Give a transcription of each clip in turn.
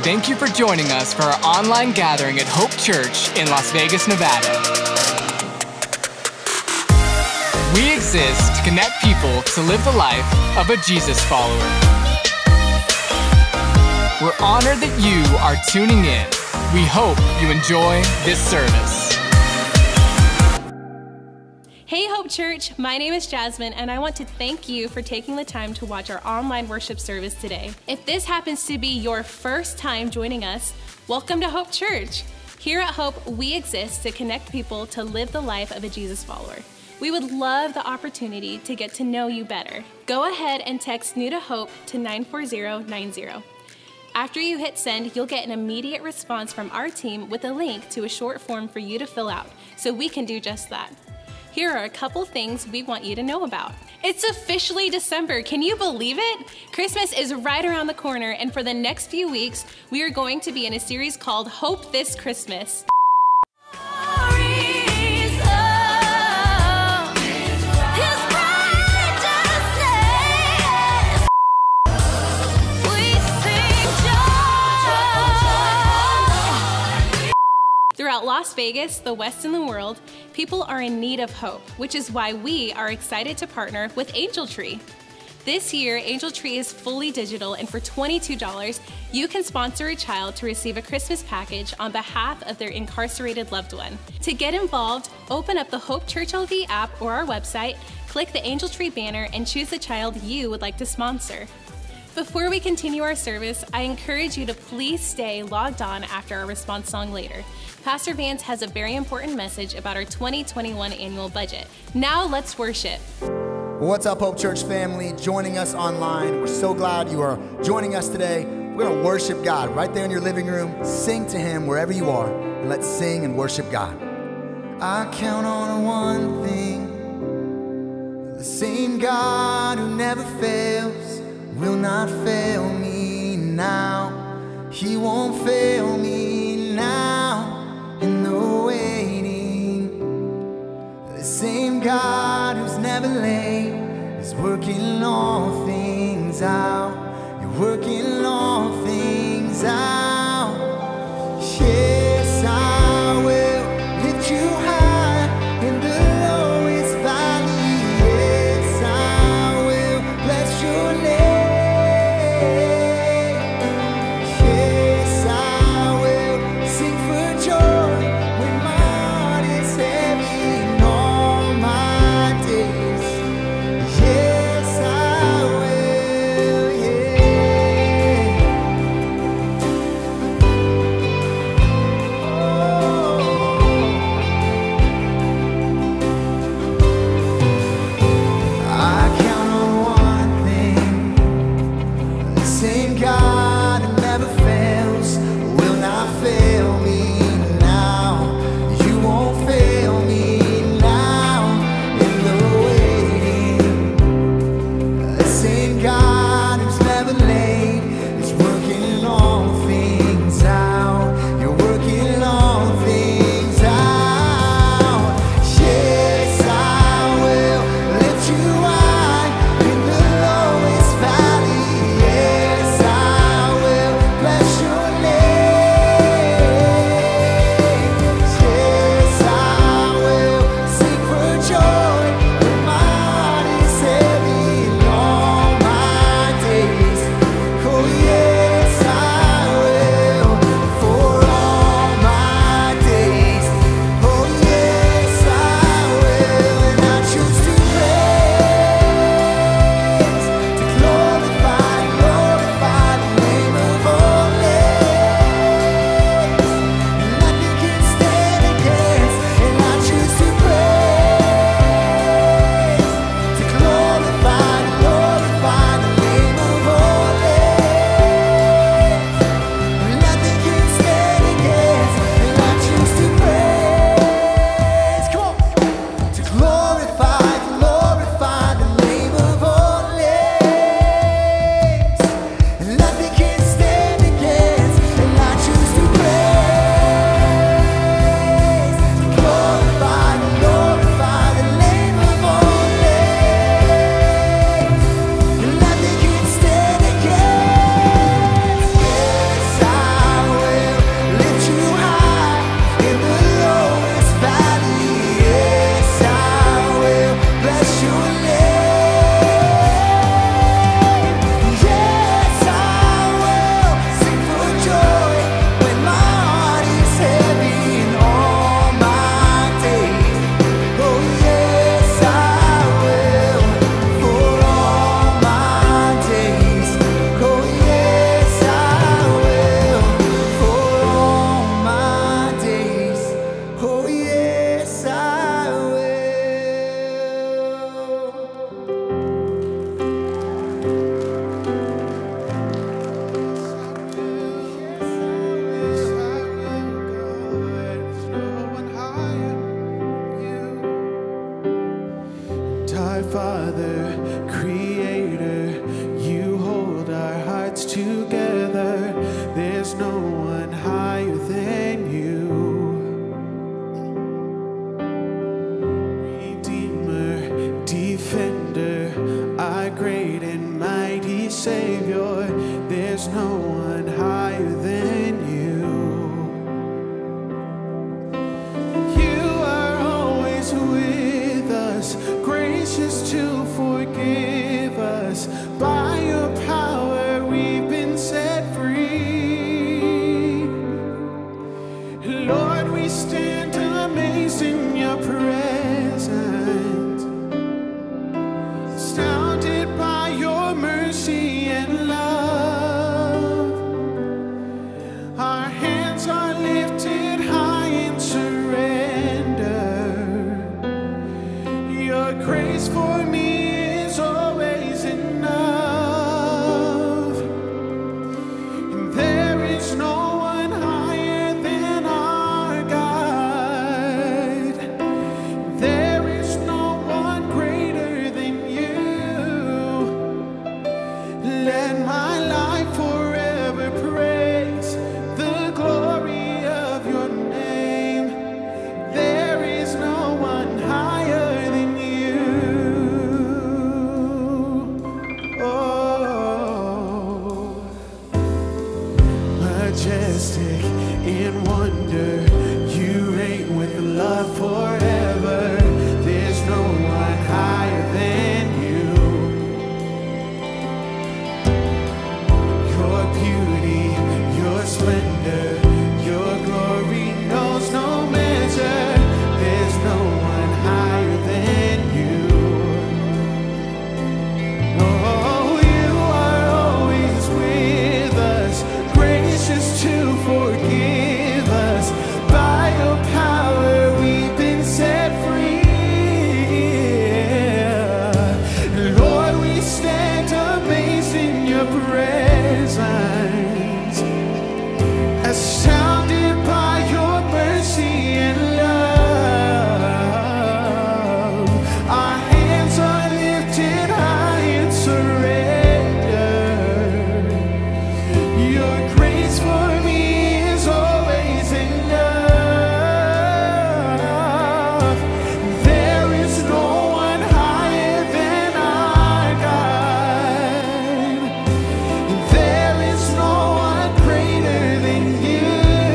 Thank you for joining us for our online gathering at Hope Church in Las Vegas, Nevada. We exist to connect people to live the life of a Jesus follower. We're honored that you are tuning in. We hope you enjoy this service. Hey Hope Church, my name is Jasmine and I want to thank you for taking the time to watch our online worship service today. If this happens to be your first time joining us, welcome to Hope Church. Here at Hope, we exist to connect people to live the life of a Jesus follower. We would love the opportunity to get to know you better. Go ahead and text New to Hope to 94090. After you hit send, you'll get an immediate response from our team with a link to a short form for you to fill out, so we can do just that. Here are a couple things we want you to know about. It's officially December. Can you believe it? Christmas is right around the corner, and for the next few weeks, we are going to be in a series called Hope This Christmas. Throughout Las Vegas, the West, and the world, people are in need of hope, which is why we are excited to partner with Angel Tree. This year, Angel Tree is fully digital, and for $22, you can sponsor a child to receive a Christmas package on behalf of their incarcerated loved one. To get involved, open up the Hope Church LV app or our website, click the Angel Tree banner, and choose the child you would like to sponsor. Before we continue our service, I encourage you to please stay logged on after our response song later. Pastor Vance has a very important message about our 2021 annual budget. Now let's worship. What's up, Hope Church family? Joining us online. We're so glad you are joining us today. We're going to worship God right there in your living room. Sing to Him wherever you are, and let's sing and worship God. I count on one thing. The same God who never fails will not fail me now. He won't fail me now. In the waiting, the same God who's never late is working all things out. You're working all things out. Yes, I will lift you high in the lowest valley. Yes, I will bless your name. High Father, Creator, you hold our hearts together. There's no one higher than you. Redeemer, Defender, our great and mighty Savior. There's no one higher than you. Gracious to forgive us. By your power we've been set free. Lord, we stand amazed in your presence, astounded by your mercy and love. Our hands are lifted high in surrender. Your grace for me is always enough. And there is no one higher than our God. There is no one greater than you. Let my life forever praise the glory of your name. There is no one higher than majestic in wonder, you reign with love forever. There's no one higher than you. Your beauty, your splendor, your glory knows no measure. There's no one higher than you. Oh, you are always with us, gracious to forgive us. By your power we've been set free. Lord, we stand amazed in your presence, astounded by your mercy and love. Our hands are lifted high in surrender. Your grace for me is always enough. There is no one higher than our God. There is no one greater than you.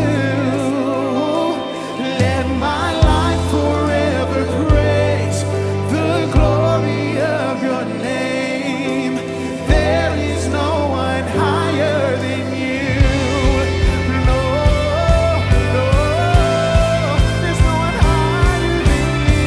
Let my life forever praise the glory of your name. There is no one higher than you. No, no, there's no one higher than you.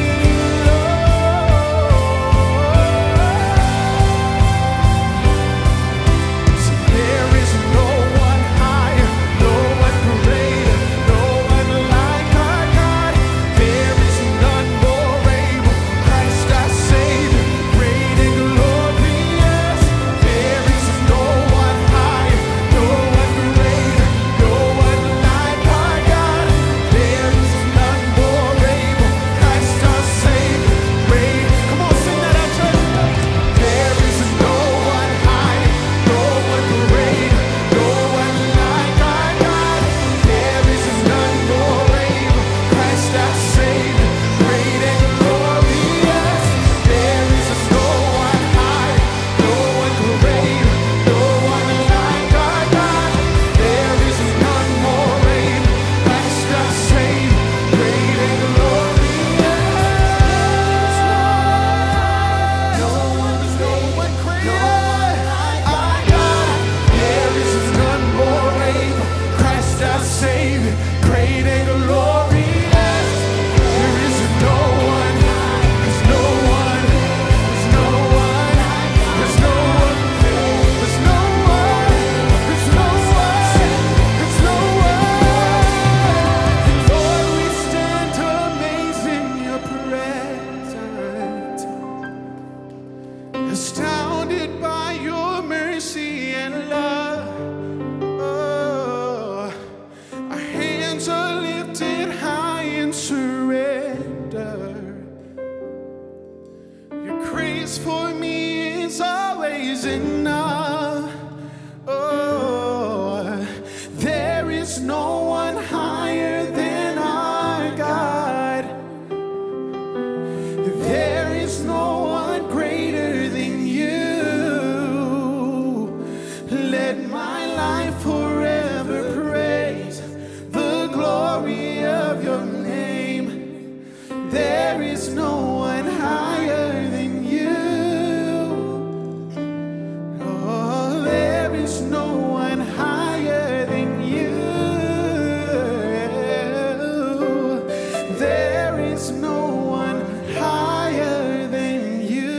So there is no one higher, no one greater, no one like our God. There is none more able, Christ our Savior, great and glorious. There is no one higher, no one greater, no one like our God. There is none more able, Christ our Savior, great. Come on, sing that out, church. There is no one higher, no one greater, no one like our God. There is none more able, Christ our Savior, great and glorious. There is no one higher, no one greater, no one like our God. There is none more able, Christ our Savior, great and glorious. No one greater, our God. There is none more able, Christ our Savior, great and glorious. There is no one, there's no one, there's no one, there's no one, there's no one, there's no one, there's no one. Lord, we stand amazed in your presence, astounded by your mercy and love. Oh, our hands are lifted high in surrender. Your grace for me is always enough. Oh, there is no one higher than our God. There is no one greater than you. Let my life forever praise the glory of your name. There is no one higher than you. Oh, there is no one higher than you. There is no one higher than you.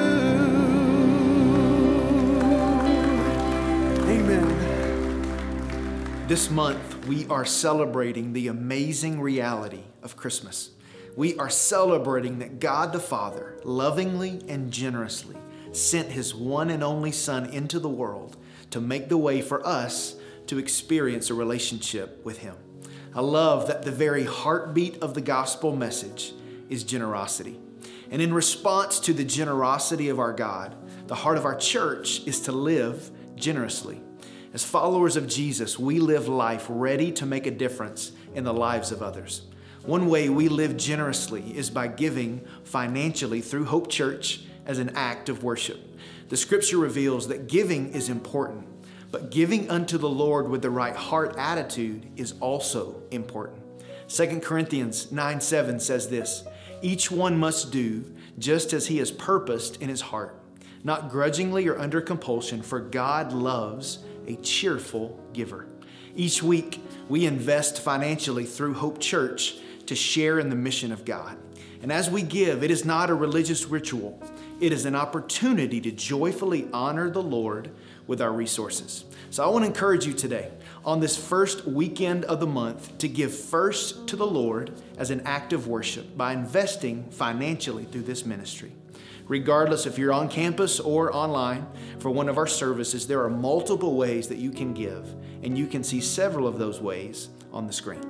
Amen. This month, we are celebrating the amazing reality of Christmas. We are celebrating that God the Father lovingly and generously sent His one and only Son into the world to make the way for us to experience a relationship with Him. I love that the very heartbeat of the gospel message is generosity. And in response to the generosity of our God, the heart of our church is to live generously. As followers of Jesus, we live life ready to make a difference in the lives of others. One way we live generously is by giving financially through Hope Church as an act of worship. The scripture reveals that giving is important, but giving unto the Lord with the right heart attitude is also important. 2 Corinthians 9:7 says this, "Each one must do just as he has purposed in his heart, not grudgingly or under compulsion, for God loves a cheerful giver." Each week, we invest financially through Hope Church to share in the mission of God. And as we give, it is not a religious ritual. It is an opportunity to joyfully honor the Lord with our resources. So I want to encourage you today, on this first weekend of the month, to give first to the Lord as an act of worship by investing financially through this ministry. Regardless if you're on campus or online for one of our services, there are multiple ways that you can give, and you can see several of those ways on the screen.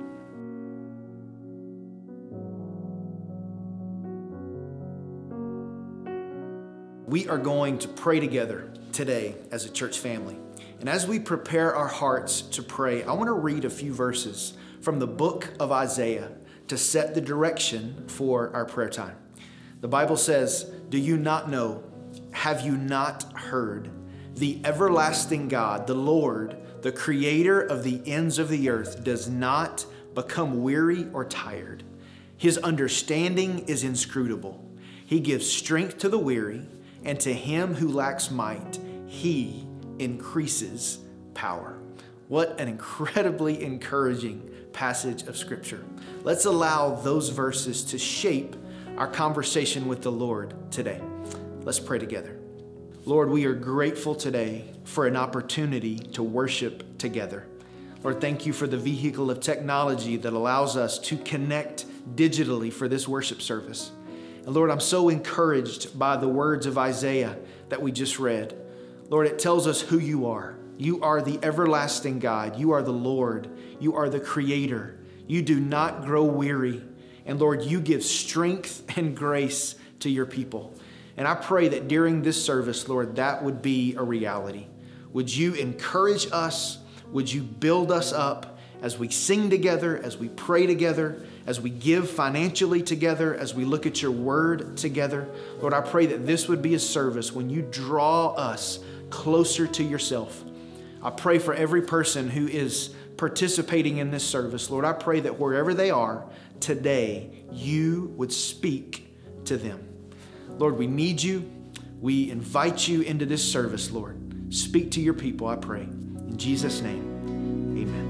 We are going to pray together today as a church family. And as we prepare our hearts to pray, I want to read a few verses from the book of Isaiah to set the direction for our prayer time. The Bible says, "Do you not know? Have you not heard? The everlasting God, the Lord, the creator of the ends of the earth, does not become weary or tired. His understanding is inscrutable. He gives strength to the weary, and to him who lacks might, He increases power." What an incredibly encouraging passage of Scripture. Let's allow those verses to shape our conversation with the Lord today. Let's pray together. Lord, we are grateful today for an opportunity to worship together. Lord, thank you for the vehicle of technology that allows us to connect digitally for this worship service. And Lord, I'm so encouraged by the words of Isaiah that we just read. Lord, it tells us who you are. You are the everlasting God. You are the Lord. You are the Creator. You do not grow weary. And Lord, you give strength and grace to your people. And I pray that during this service, Lord, that would be a reality. Would you encourage us? Would you build us up as we sing together, as we pray together, as we give financially together, as we look at your word together? Lord, I pray that this would be a service when you draw us closer to yourself. I pray for every person who is participating in this service. Lord, I pray that wherever they are today, you would speak to them. Lord, we need you. We invite you into this service, Lord. Speak to your people, I pray. In Jesus' name, amen.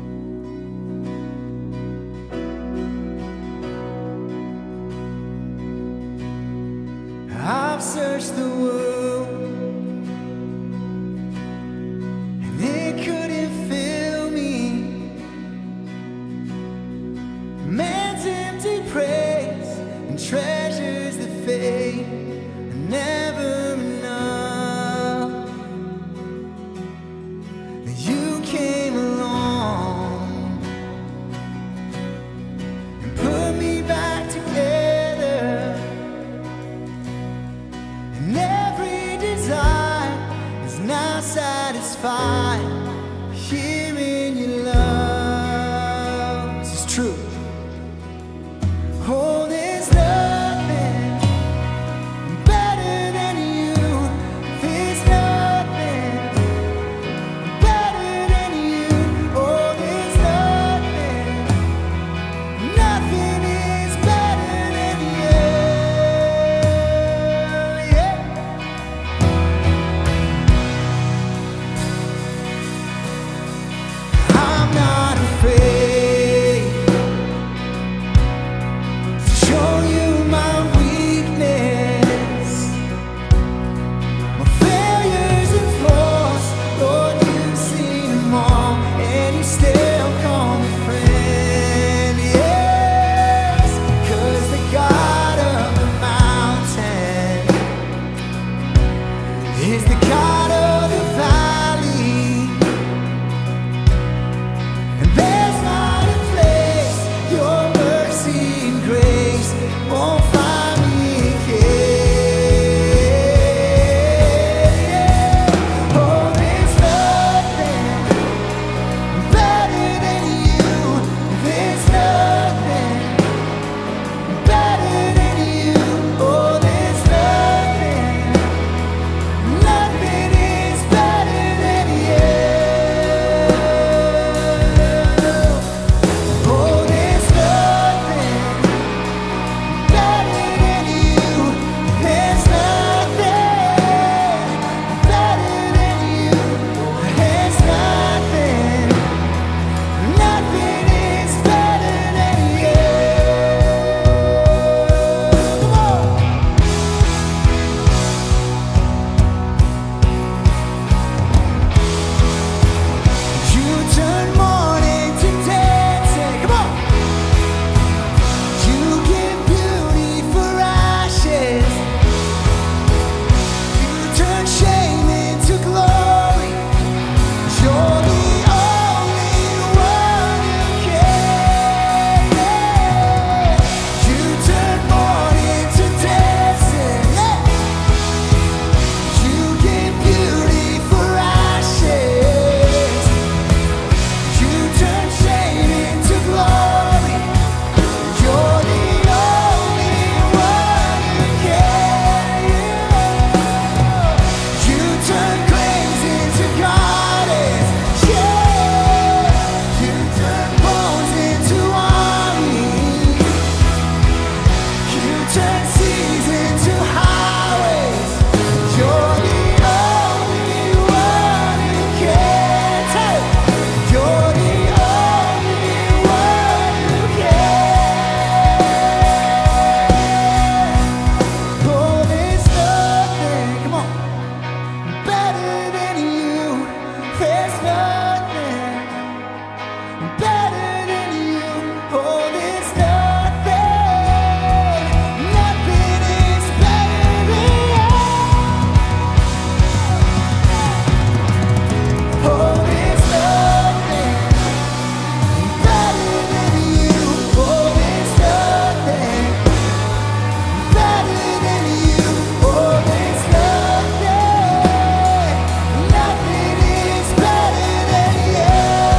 I've searched the world and it couldn't fill me. Man's empty praise and treasures that fade are never enough. You came along and put me back together. And find here in your love. This is true. Oh, there's nothing better than you. There's nothing better than you. Oh, there's nothing is better than you. Yeah. I'm not afraid to show you my weakness, my failures and flaws. Lord, you've seen them all, and you still call me friend. Yes, 'cause the God of the mountain is the God of the valley. And there's not a place your mercy and grace won't find me again. Oh, there's nothing better than you. There's nothing better than you. Oh, there's nothing is better than you. Oh, there's nothing better than you. There's nothing better than you. There's nothing is better than you. Come on. You turn mourning to dancing. Come on. You give beauty for ashes. You turn shame into glory. You're the only one who can. You turn mourning to dancing. You give beauty for ashes. You turn shame into glory. You're the only one who can. You turn graves into gardens. Yeah. You turn bones into armies. You turn seas into highways. You're the only one who can. Take. You're the only one who can. Oh, there's nothing, come on, better than you. There's nothing better than you. Oh, there's nothing is better than you. Oh, there's nothing better than you. Oh, there's nothing better than you. Oh, there's nothing is better than you.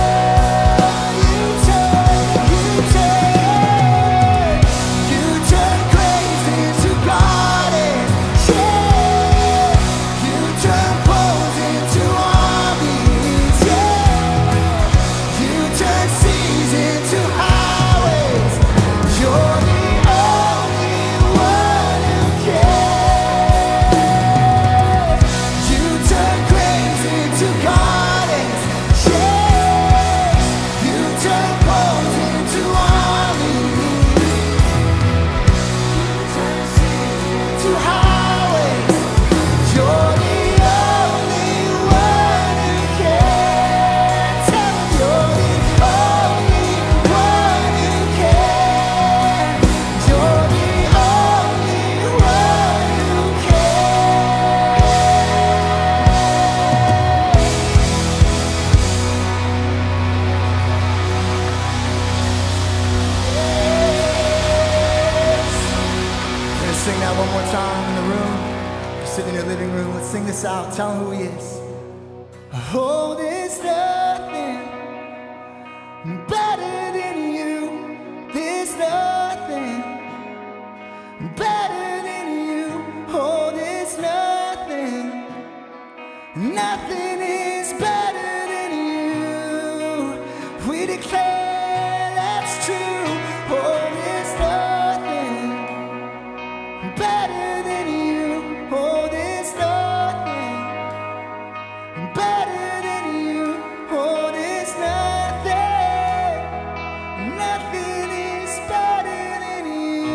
You turn graves into gardens. Yeah. You turn bones into armies. Yeah. You turn seas into highways. You're the only one who can. You turn graves into gardens. Yeah. You turn bones into armies. You turn seas into highways. You're the only one who can. Tell me you're the only one who can. You're the only one who can. We're gonna sing that one more time in the room. You're sitting in your living room. Let's sing this out. Tell him who he is. Oh, there's nothing better than you. There's nothing better than you. Oh, there's nothing. Nothing is better than you. We declare that's true. Oh, there's nothing better than you. Oh, there's nothing better than you. Oh, there's nothing. Nothing is better than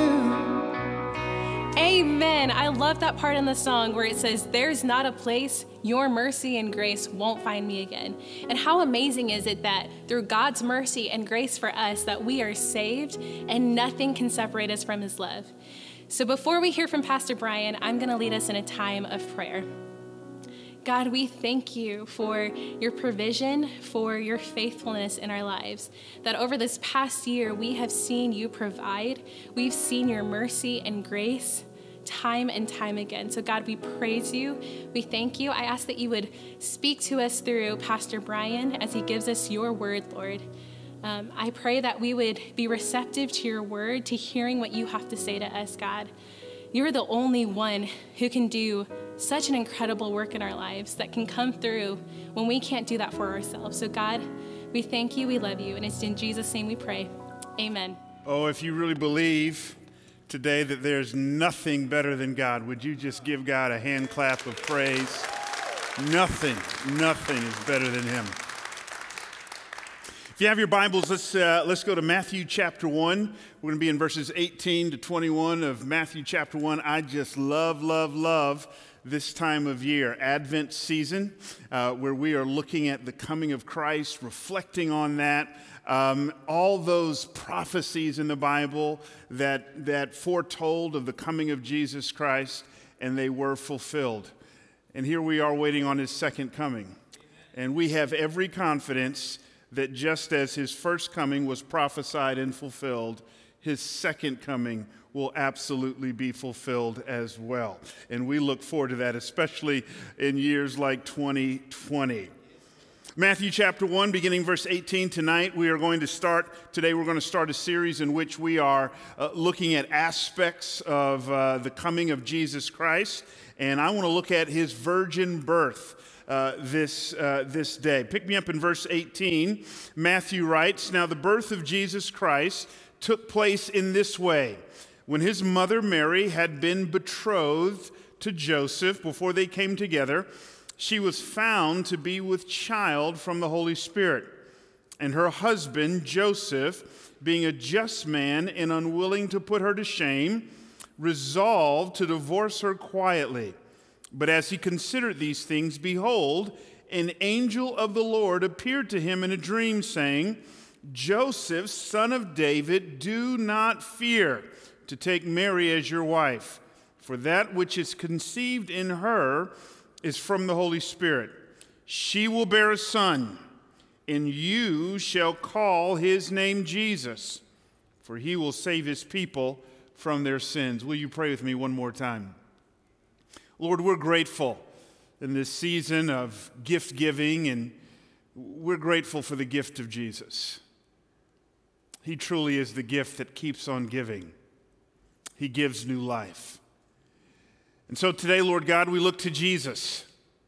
you. Amen. I love that part in the song where it says, there's not a place your mercy and grace won't find me again. And how amazing is it that through God's mercy and grace for us that we are saved and nothing can separate us from his love. So before we hear from Pastor Bryan, I'm going to lead us in a time of prayer. God, we thank you for your provision, for your faithfulness in our lives, that over this past year, we have seen you provide. We've seen your mercy and grace time and time again. So God, we praise you. We thank you. I ask that you would speak to us through Pastor Bryan as he gives us your word, Lord. I pray that we would be receptive to your word, to hearing what you have to say to us, God. You are the only one who can do such an incredible work in our lives that can come through when we can't do that for ourselves. So God, we thank you, we love you, and it's in Jesus' name we pray. Amen. Oh, if you really believe today that there's nothing better than God, would you just give God a hand clap of praise? Nothing is better than him. If you have your Bibles, let's go to Matthew chapter 1. We're going to be in verses 18 to 21 of Matthew chapter 1. I just love this time of year, Advent season, where we are looking at the coming of Christ, reflecting on that. All those prophecies in the Bible that foretold of the coming of Jesus Christ, and they were fulfilled. And here we are waiting on his second coming. And we have every confidence that just as his first coming was prophesied and fulfilled, his second coming will absolutely be fulfilled as well. And we look forward to that, especially in years like 2020. Matthew chapter 1, beginning verse 18 tonight, we're going to start a series in which we are looking at aspects of the coming of Jesus Christ. And I want to look at his virgin birth this day. Pick me up in verse 18. Matthew writes, "Now the birth of Jesus Christ took place in this way. When his mother Mary had been betrothed to Joseph before they came together, she was found to be with child from the Holy Spirit. And her husband, Joseph, being a just man and unwilling to put her to shame, resolved to divorce her quietly. But as he considered these things, behold, an angel of the Lord appeared to him in a dream, saying, 'Joseph, son of David, do not fear to take Mary as your wife, for that which is conceived in her is from the Holy Spirit. She will bear a son, and you shall call his name Jesus, for he will save his people from their sins.'" Will you pray with me one more time? Lord, we're grateful in this season of gift giving, and we're grateful for the gift of Jesus. He truly is the gift that keeps on giving. He gives new life. And so today, Lord God, we look to Jesus.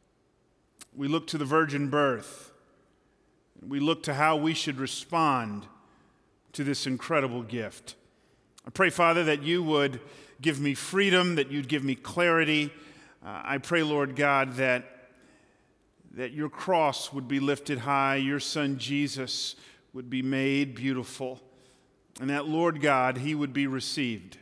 We look to the virgin birth. We look to how we should respond to this incredible gift. I pray, Father, that you would give me freedom, that you'd give me clarity. I pray, Lord God, that your cross would be lifted high, your son Jesus would be made beautiful, and that, Lord God, he would be received.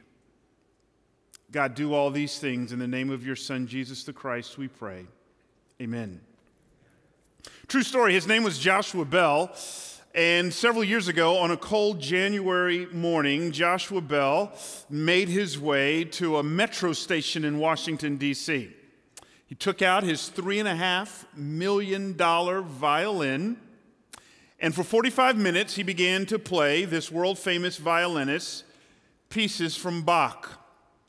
God, do all these things in the name of your son, Jesus the Christ, we pray. Amen. True story, his name was Joshua Bell, and several years ago, on a cold January morning, Joshua Bell made his way to a metro station in Washington, D.C. He took out his $3.5 million violin, and for 45 minutes, he began to play, this world-famous violinist, pieces from Bach,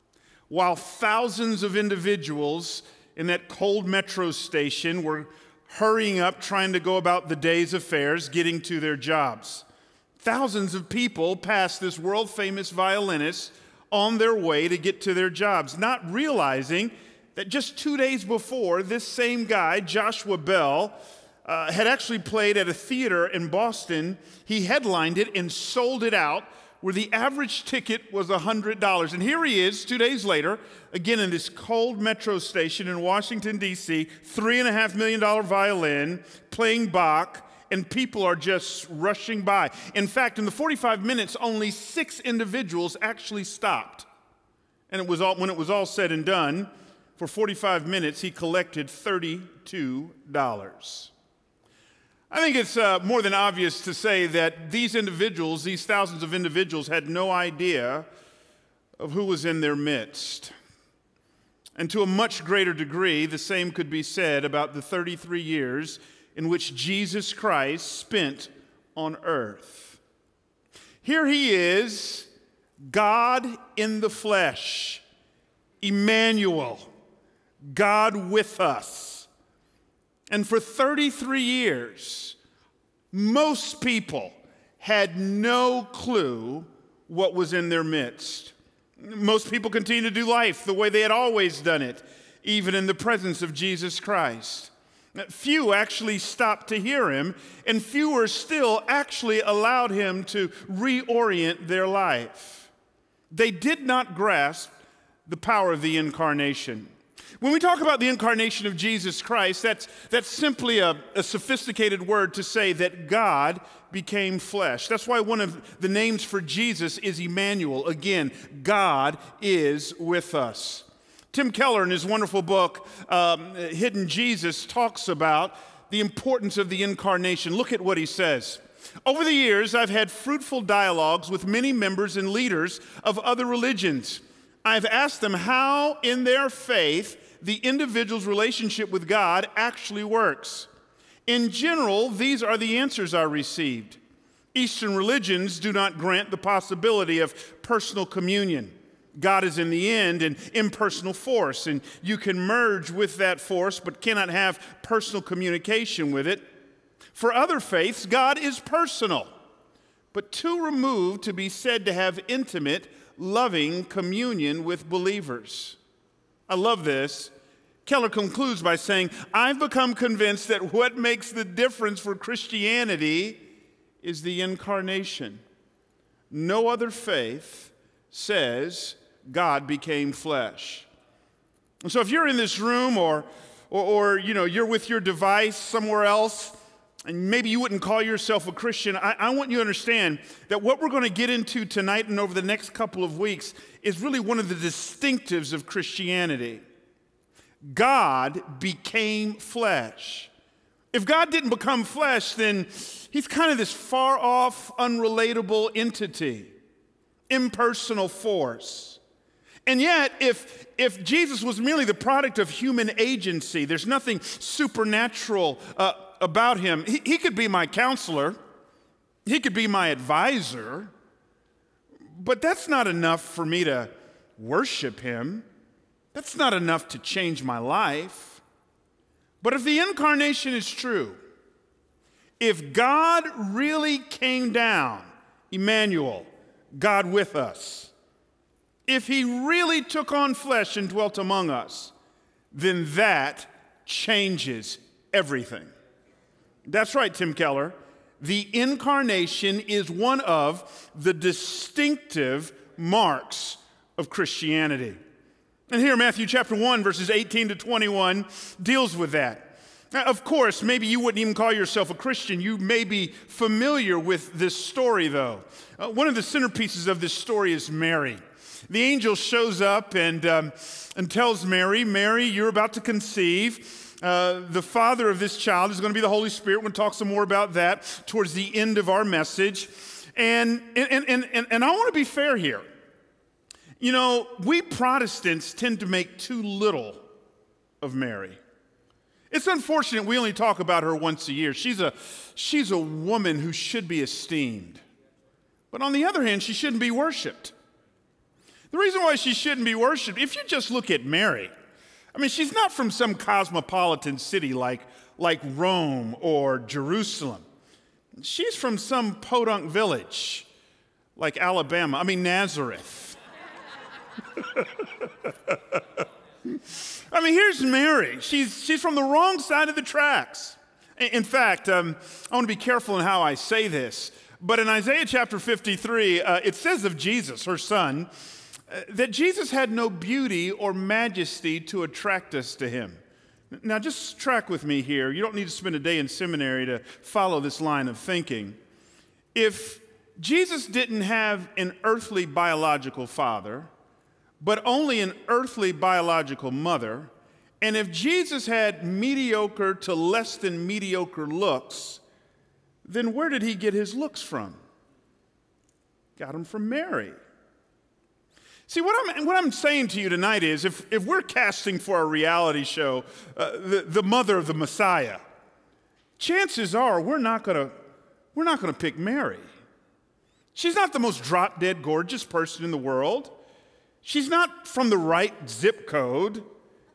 while thousands of individuals in that cold metro station were hurrying up, trying to go about the day's affairs, getting to their jobs. Thousands of people pass this world-famous violinist on their way to get to their jobs, not realizing that just 2 days before, this same guy, Joshua Bell, had actually played at a theater in Boston. He headlined it and sold it out, where the average ticket was $100. And here he is 2 days later, again in this cold metro station in Washington, D.C., $3.5 million violin, playing Bach, and people are just rushing by. In fact, in the 45 minutes, only 6 individuals actually stopped. And when it was all said and done, for 45 minutes, he collected $32. I think it's more than obvious to say that these individuals, these thousands of individuals, had no idea of who was in their midst. And to a much greater degree, the same could be said about the 33 years in which Jesus Christ spent on earth. Here he is, God in the flesh, Emmanuel, God with us. And for 33 years, most people had no clue what was in their midst. Most people continued to do life the way they had always done it, even in the presence of Jesus Christ. Few actually stopped to hear him, and fewer still actually allowed him to reorient their life. They did not grasp the power of the incarnation. When we talk about the incarnation of Jesus Christ, that's simply a sophisticated word to say that God became flesh. That's why one of the names for Jesus is Emmanuel. Again, God is with us. Tim Keller, in his wonderful book, Hidden Jesus, talks about the importance of the incarnation. Look at what he says. Over the years, I've had fruitful dialogues with many members and leaders of other religions. I've asked them how, in their faith, the individual's relationship with God actually works. In general, these are the answers I received. Eastern religions do not grant the possibility of personal communion. God is in the end an impersonal force, and you can merge with that force but cannot have personal communication with it. For other faiths, God is personal, but too removed to be said to have intimate, loving communion with believers. I love this. Keller concludes by saying, I've become convinced that what makes the difference for Christianity is the incarnation. No other faith says God became flesh. And so if you're in this room or you're with your device somewhere else, and maybe you wouldn't call yourself a Christian, I want you to understand that what we're going to get into tonight and over the next couple of weeks is really one of the distinctives of Christianity. God became flesh. If God didn't become flesh, then he's kind of this far-off, unrelatable entity, impersonal force. And yet, if Jesus was merely the product of human agency, there's nothing supernatural about him. He could be my counselor. He could be my advisor. But that's not enough for me to worship him. That's not enough to change my life. But if the incarnation is true, if God really came down, Emmanuel, God with us, if he really took on flesh and dwelt among us, then that changes everything. That's right, Tim Keller. The incarnation is one of the distinctive marks of Christianity. And here, Matthew chapter 1, verses 18 to 21 deals with that. Now, of course, maybe you wouldn't even call yourself a Christian. You may be familiar with this story, though. One of the centerpieces of this story is Mary. The angel shows up and tells Mary, Mary, you're about to conceive. The father of this child is going to be the Holy Spirit. We're going to talk some more about that towards the end of our message. And I want to be fair here. You know, we Protestants tend to make too little of Mary. It's unfortunate we only talk about her once a year. She's a woman who should be esteemed. But on the other hand, she shouldn't be worshiped. The reason why she shouldn't be worshiped, if you just look at Mary, I mean, she's not from some cosmopolitan city like Rome or Jerusalem. She's from some podunk village like Alabama, Nazareth. I mean, here's Mary. She's from the wrong side of the tracks. In fact, I want to be careful in how I say this, but in Isaiah chapter 53, it says of Jesus, her son, that Jesus had no beauty or majesty to attract us to him. Now, just track with me here. You don't need to spend a day in seminary to follow this line of thinking. If Jesus didn't have an earthly biological father, but only an earthly biological mother, and if Jesus had mediocre to less than mediocre looks, then where did he get his looks from? Got them from Mary. See, what I'm saying to you tonight is if we're casting for a reality show, the mother of the Messiah, chances are we're not going to pick Mary. She's not the most drop-dead gorgeous person in the world. She's not from the right zip code.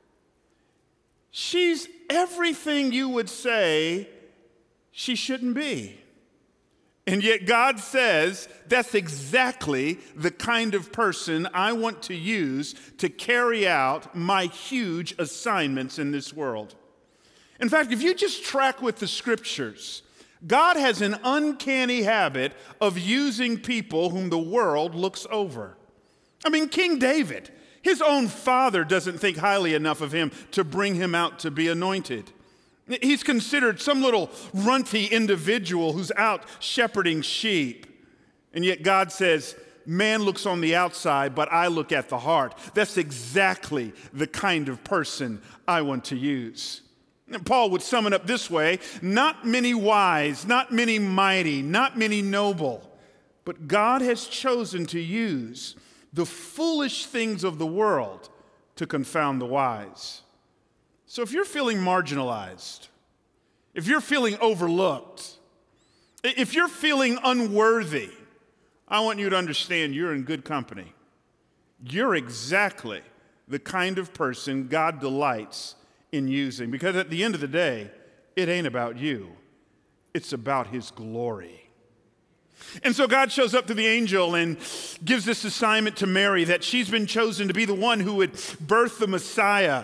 She's everything you would say she shouldn't be. And yet God says that's exactly the kind of person I want to use to carry out my huge assignments in this world. In fact, if you just track with the scriptures, God has an uncanny habit of using people whom the world looks over. I mean, King David, his own father doesn't think highly enough of him to bring him out to be anointed. He's considered some little runty individual who's out shepherding sheep. And yet God says, man looks on the outside, but I look at the heart. That's exactly the kind of person I want to use. And Paul would sum it up this way: not many wise, not many mighty, not many noble, but God has chosen to use the foolish things of the world to confound the wise. So if you're feeling marginalized, if you're feeling overlooked, if you're feeling unworthy, I want you to understand you're in good company. You're exactly the kind of person God delights in using, because at the end of the day, it ain't about you. It's about his glory. And so God shows up to the angel and gives this assignment to Mary that she's been chosen to be the one who would birth the Messiah.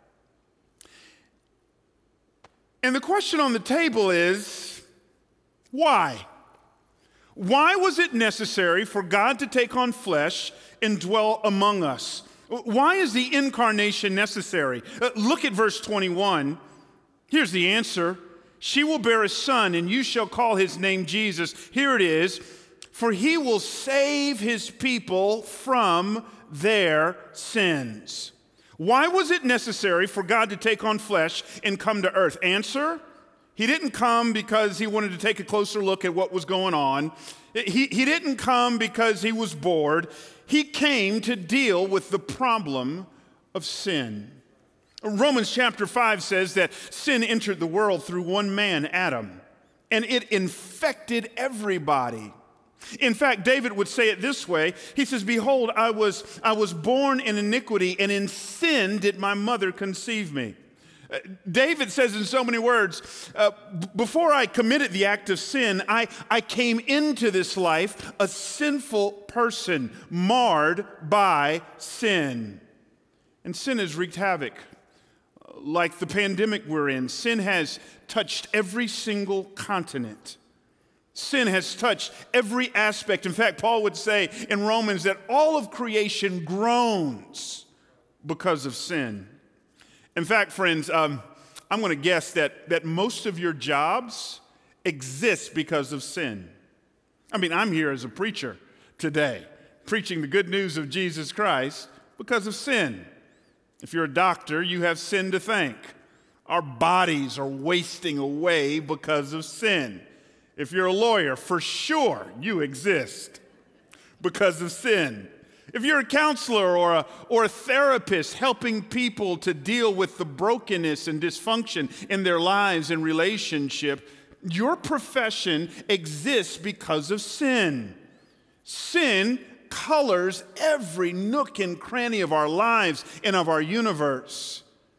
And the question on the table is, why? Why was it necessary for God to take on flesh and dwell among us? Why is the incarnation necessary? Look at verse 21. Here's the answer. She will bear a son, and you shall call his name Jesus. Here it is. For he will save his people from their sins. Why was it necessary for God to take on flesh and come to earth? Answer, he didn't come because he wanted to take a closer look at what was going on. He didn't come because he was bored. He came to deal with the problem of sin. Romans chapter 5 says that sin entered the world through one man, Adam, and it infected everybody. In fact, David would say it this way. He says, behold, I was born in iniquity, and in sin did my mother conceive me. David says in so many words, before I committed the act of sin, I came into this life a sinful person, marred by sin. And sin has wreaked havoc. Like the pandemic we're in, sin has touched every single continent. Sin has touched every aspect. In fact, Paul would say in Romans that all of creation groans because of sin. In fact, friends, I'm going to guess that most of your jobs exist because of sin. I mean, I'm here as a preacher today, preaching the good news of Jesus Christ because of sin. If you're a doctor, you have sin to thank. Our bodies are wasting away because of sin. If you're a lawyer, for sure you exist because of sin. If you're a counselor or a therapist helping people to deal with the brokenness and dysfunction in their lives and relationship, your profession exists because of sin. Sin colors every nook and cranny of our lives and of our universe.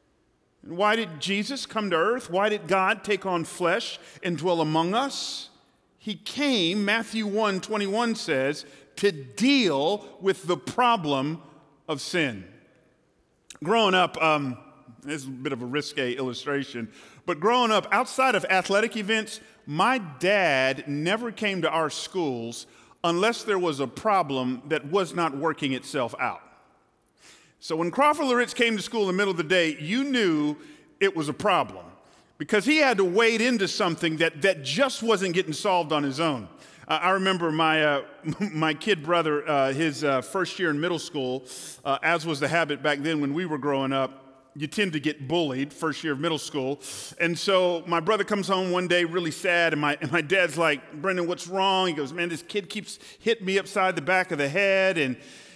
Why did Jesus come to earth? Why did God take on flesh and dwell among us? He came, Matthew 1:21 says, to deal with the problem of sin. Growing up, this is a bit of a risque illustration, but growing up outside of athletic events, my dad never came to our schools unless there was a problem that was not working itself out. So when Bryan Loritts came to school in the middle of the day, you knew it was a problem because he had to wade into something that just wasn't getting solved on his own. I remember my kid brother, his first year in middle school, as was the habit back then when we were growing up, you tend to get bullied first year of middle school. And so my brother comes home one day really sad, and my dad's like, "Brendan, what's wrong?" He goes, "Man, this kid keeps hitting me upside the back of the head, and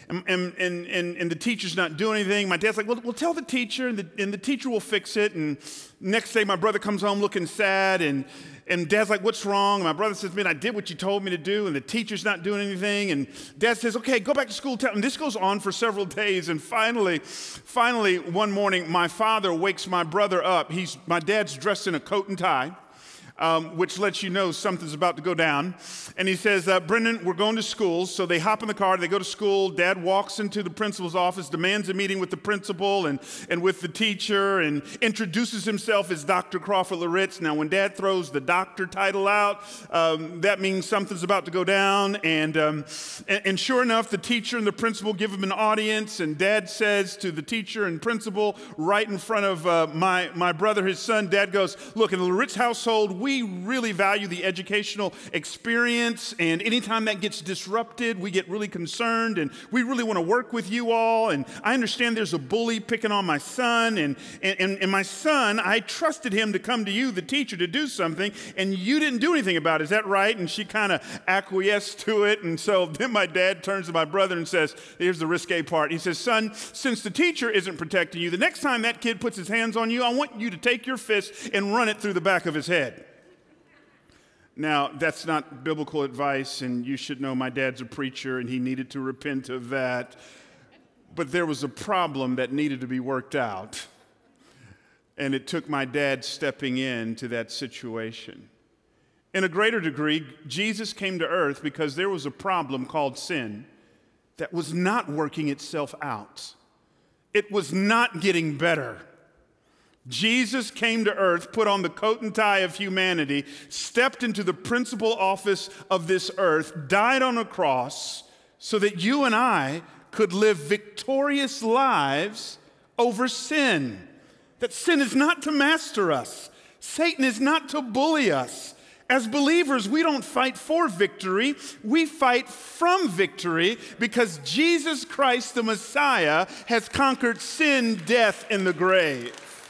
the teacher's not doing anything." My dad's like, well, tell the teacher, and the teacher will fix it. And next day, my brother comes home looking sad, and dad's like, "What's wrong?" And my brother says, "Man, I did what you told me to do, and the teacher's not doing anything." And dad says, "Okay, go back to school." And this goes on for several days. And finally, one morning, my father wakes my brother up. My dad's dressed in a coat and tie, which lets you know something's about to go down. And he says, "Brendan, we're going to school." So they hop in the car, they go to school. Dad walks into the principal's office, demands a meeting with the principal and with the teacher, and introduces himself as Dr. Bryan Loritts. Now, when Dad throws the doctor title out, that means something's about to go down. And sure enough, the teacher and the principal give him an audience, and Dad says to the teacher and principal right in front of my brother, his son, Dad goes, "Look, in the Loritts household, we really value the educational experience, and anytime that gets disrupted, we get really concerned, and we really want to work with you all. And I understand there's a bully picking on my son, and my son, I trusted him to come to you, the teacher, to do something, and you didn't do anything about it. Is that right?" And she kind of acquiesced to it. And so then my dad turns to my brother and says, here's the risque part. He says, "Son, since the teacher isn't protecting you, the next time that kid puts his hands on you, I want you to take your fist and run it through the back of his head." Now, that's not biblical advice, and you should know my dad's a preacher, and he needed to repent of that. But there was a problem that needed to be worked out, and it took my dad stepping into that situation. In a greater degree, Jesus came to earth because there was a problem called sin that was not working itself out. It was not getting better. Jesus came to earth, put on the coat and tie of humanity, stepped into the principal office of this earth, died on a cross so that you and I could live victorious lives over sin. That sin is not to master us. Satan is not to bully us. As believers, we don't fight for victory. We fight from victory because Jesus Christ, the Messiah, has conquered sin, death, and the grave.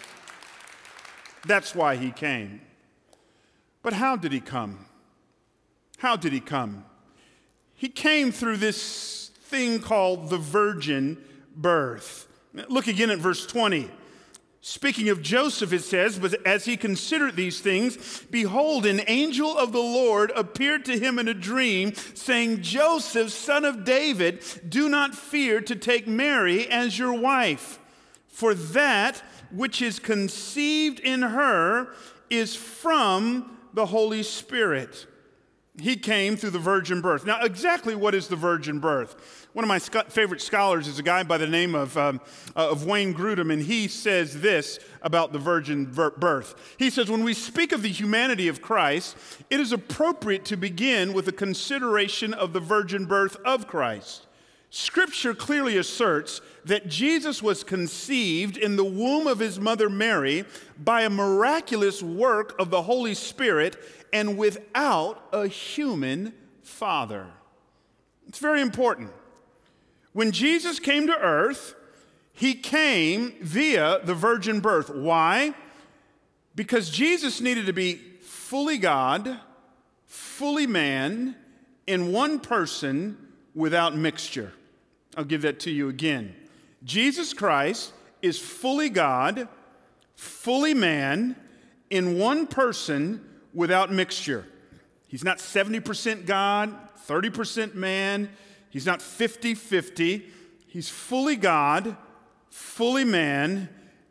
That's why he came. But how did he come? How did he come? He came through this thing called the virgin birth. Look again at verse 20. Speaking of Joseph, it says, "But as he considered these things, behold, an angel of the Lord appeared to him in a dream, saying, 'Joseph, son of David, do not fear to take Mary as your wife, for that which is conceived in her is from the Holy Spirit.'" He came through the virgin birth. Now, exactly what is the virgin birth? One of my favorite scholars is a guy by the name of Wayne Grudem, and he says this about the virgin birth. He says, "When we speak of the humanity of Christ, it is appropriate to begin with a consideration of the virgin birth of Christ. Scripture clearly asserts that Jesus was conceived in the womb of his mother Mary by a miraculous work of the Holy Spirit and without a human father." It's very important. When Jesus came to earth, he came via the virgin birth. Why? Because Jesus needed to be fully God, fully man, in one person without mixture. I'll give that to you again. Jesus Christ is fully God, fully man, in one person without mixture. He's not 70% God, 30% man. He's not 50-50. He's fully God, fully man,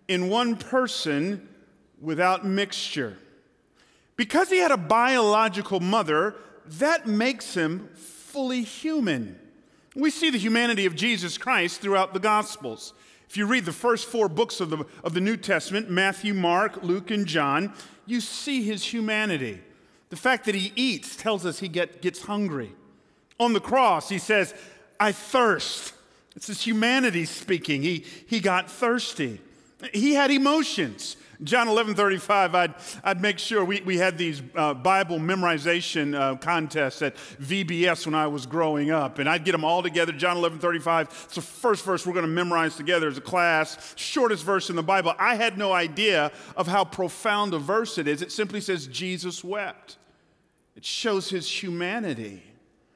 in one person without mixture. Because he had a biological mother, that makes him fully human. We see the humanity of Jesus Christ throughout the Gospels. If you read the first 4 books of the New Testament, Matthew, Mark, Luke, and John, you see his humanity. The fact that he eats tells us he gets hungry. On the cross, he says, I thirst. It's his humanity speaking. He got thirsty. He had emotions. John 11:35, I'd make sure we had these Bible memorization contests at VBS when I was growing up, and I'd get them all together. John 11:35, it's the first verse we're going to memorize together as a class, shortest verse in the Bible. I had no idea of how profound a verse it is. It simply says Jesus wept. It shows his humanity.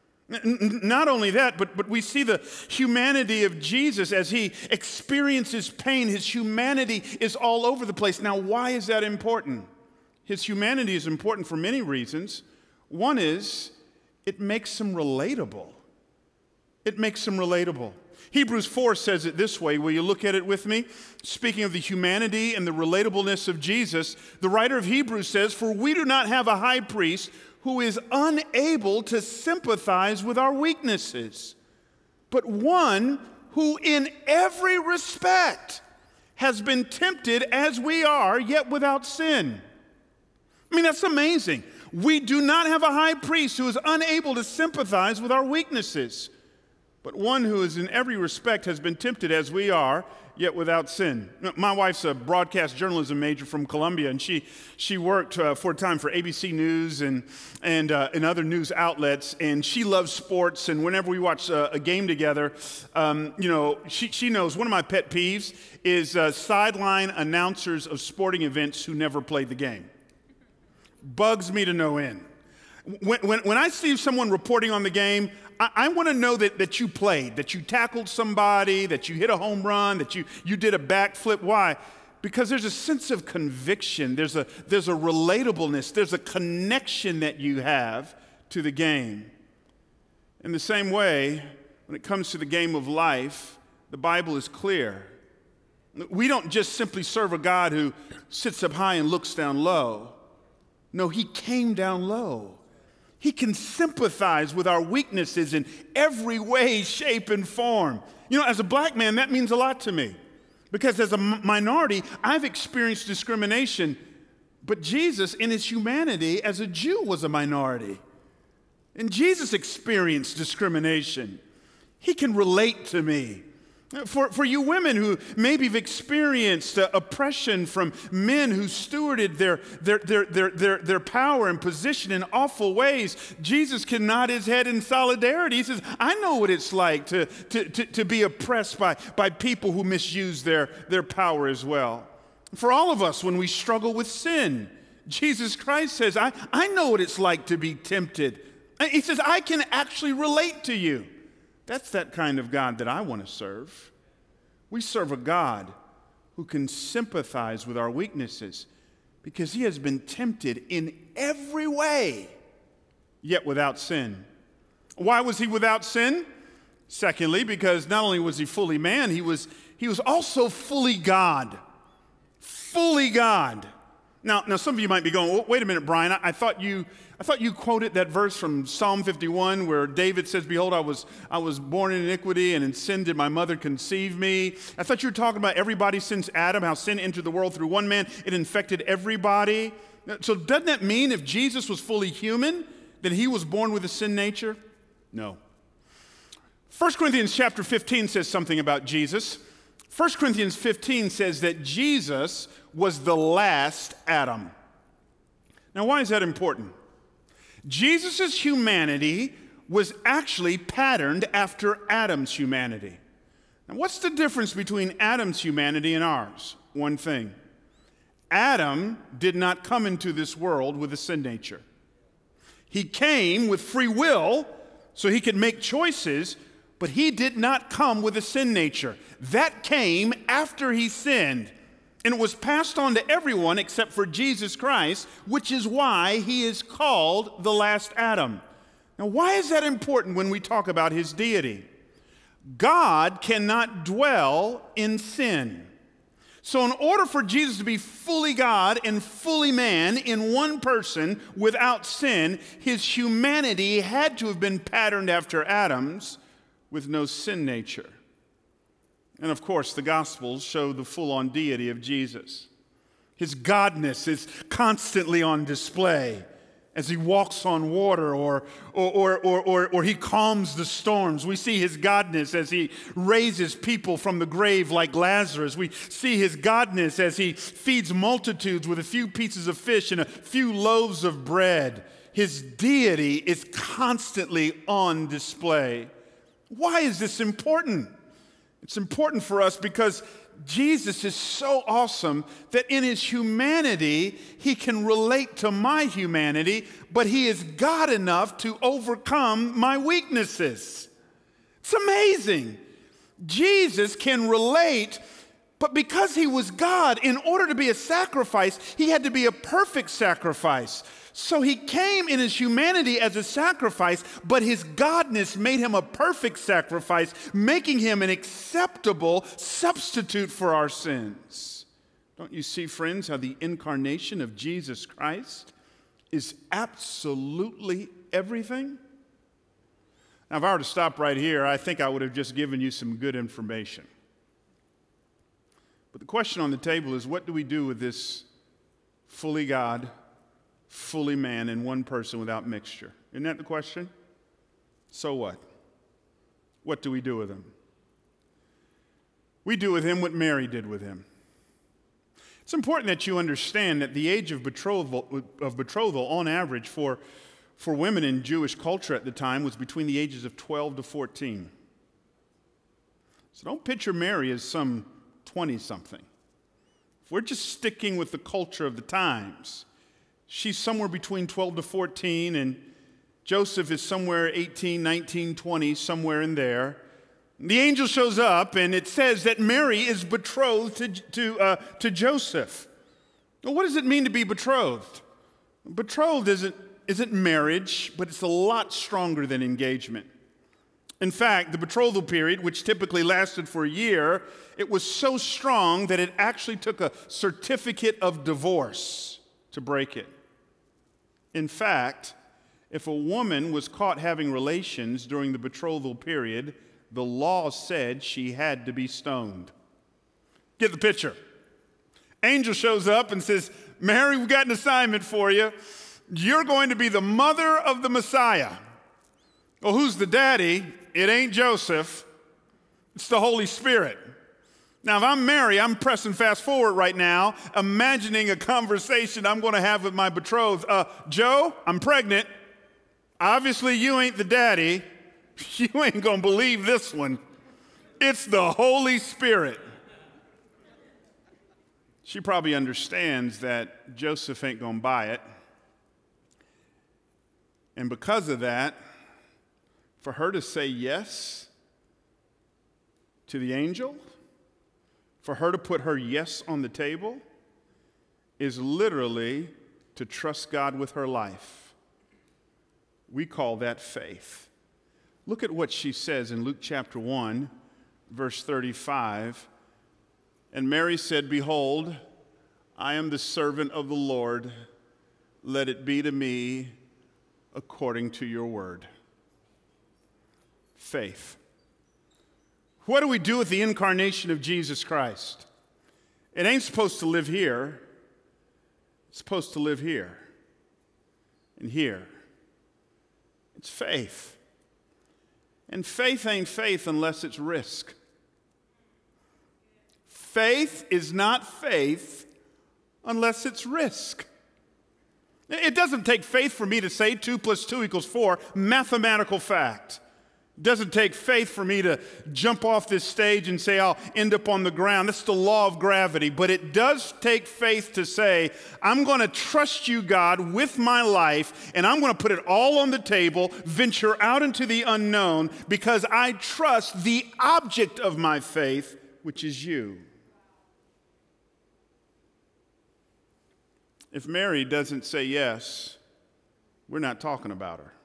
Not only that, but we see the humanity of Jesus as he experiences pain. His humanity is all over the place. Now, why is that important? His humanity is important for many reasons. One is it makes him relatable. It makes him relatable. Hebrews 4 says it this way. Will you look at it with me? Speaking of the humanity and the relatableness of Jesus, the writer of Hebrews says, "For we do not have a high priest who is unable to sympathize with our weaknesses, but one who in every respect has been tempted as we are, yet without sin." I mean, that's amazing. We do not have a high priest who is unable to sympathize with our weaknesses, but one who is in every respect has been tempted as we are, yet without sin. My wife's a broadcast journalism major from Columbia, and she worked for a time for ABC News and other news outlets, and she loves sports, and whenever we watch a game together, she knows one of my pet peeves is sideline announcers of sporting events who never played the game. Bugs me to no end. When I see someone reporting on the game, I want to know that you played, that you tackled somebody, that you hit a home run, that you did a backflip. Why? Because there's a sense of conviction. There's a relatableness. There's a connection that you have to the game. In the same way, when it comes to the game of life, the Bible is clear. We don't just simply serve a God who sits up high and looks down low. No, he came down low. He can sympathize with our weaknesses in every way, shape, and form. You know, as a black man, that means a lot to me. Because as a minority, I've experienced discrimination. But Jesus, in his humanity, as a Jew, was a minority. And Jesus experienced discrimination. He can relate to me. For you women who maybe have experienced oppression from men who stewarded their power and position in awful ways, Jesus can nod his head in solidarity. He says, I know what it's like to be oppressed by people who misuse their power as well. For all of us, when we struggle with sin, Jesus Christ says, I know what it's like to be tempted. He says, I can actually relate to you. That's that kind of God that I want to serve. We serve a God who can sympathize with our weaknesses because he has been tempted in every way, yet without sin. Why was he without sin? Secondly, because not only was he fully man, he was also fully God. Fully God. Now some of you might be going, wait a minute, Brian, I thought you quoted that verse from Psalm 51 where David says, behold, I was born in iniquity, and in sin did my mother conceive me. I thought you were talking about everybody since Adam, how sin entered the world through one man. It infected everybody. So doesn't that mean if Jesus was fully human, that he was born with a sin nature? No. 1 Corinthians chapter 15 says something about Jesus. 1 Corinthians 15 says that Jesus was the last Adam. Now, why is that important? Jesus' humanity was actually patterned after Adam's humanity. Now, what's the difference between Adam's humanity and ours? One thing. Adam did not come into this world with a sin nature. He came with free will so he could make choices, but he did not come with a sin nature. That came after he sinned. And it was passed on to everyone except for Jesus Christ, which is why he is called the last Adam. Now, why is that important when we talk about his deity? God cannot dwell in sin. So in order for Jesus to be fully God and fully man in one person without sin, his humanity had to have been patterned after Adam's with no sin nature. And of course, the Gospels show the full-on deity of Jesus. His godness is constantly on display as he walks on water or he calms the storms. We see his godness as he raises people from the grave like Lazarus. We see his godness as he feeds multitudes with a few pieces of fish and a few loaves of bread. His deity is constantly on display. Why is this important? It's important for us because Jesus is so awesome that in his humanity, he can relate to my humanity, but he is God enough to overcome my weaknesses. It's amazing. Jesus can relate, but because he was God, in order to be a sacrifice, he had to be a perfect sacrifice. So he came in his humanity as a sacrifice, but his godness made him a perfect sacrifice, making him an acceptable substitute for our sins. Don't you see, friends, how the incarnation of Jesus Christ is absolutely everything? Now, if I were to stop right here, I think I would have just given you some good information. But the question on the table is, what do we do with this fully God, fully man in one person without mixture? Isn't that the question? So what? What do we do with him? We do with him what Mary did with him. It's important that you understand that the age of betrothal on average for women in Jewish culture at the time was between the ages of 12 to 14. So don't picture Mary as some 20-something. If we're just sticking with the culture of the times, she's somewhere between 12 to 14, and Joseph is somewhere 18, 19, 20, somewhere in there. The angel shows up, and it says that Mary is betrothed to Joseph. Well, what does it mean to be betrothed? Betrothed isn't marriage, but it's a lot stronger than engagement. In fact, the betrothal period, which typically lasted for a year, it was so strong that it actually took a certificate of divorce to break it. In fact, if a woman was caught having relations during the betrothal period, the law said she had to be stoned. Get the picture. Angel shows up and says, Mary, we've got an assignment for you. You're going to be the mother of the Messiah. Well, who's the daddy? It ain't Joseph. It's the Holy Spirit. Now, if I'm Mary, I'm pressing fast forward right now, imagining a conversation I'm going to have with my betrothed. Joe, I'm pregnant. Obviously, you ain't the daddy. You ain't going to believe this one. It's the Holy Spirit. She probably understands that Joseph ain't going to buy it. And because of that, for her to say yes to the angel, for her to put her yes on the table, is literally to trust God with her life. We call that faith. Look at what she says in Luke chapter 1, verse 35. And Mary said, Behold, I am the servant of the Lord. Let it be to me according to your word. Faith. What do we do with the incarnation of Jesus Christ? It ain't supposed to live here. It's supposed to live here and here. It's faith. And faith ain't faith unless it's risk. Faith is not faith unless it's risk. It doesn't take faith for me to say 2 + 2 = 4, mathematical fact. It doesn't take faith for me to jump off this stage and say I'll end up on the ground. That's the law of gravity. But it does take faith to say, I'm going to trust you, God, with my life, and I'm going to put it all on the table, venture out into the unknown, because I trust the object of my faith, which is you. If Mary doesn't say yes, we're not talking about her.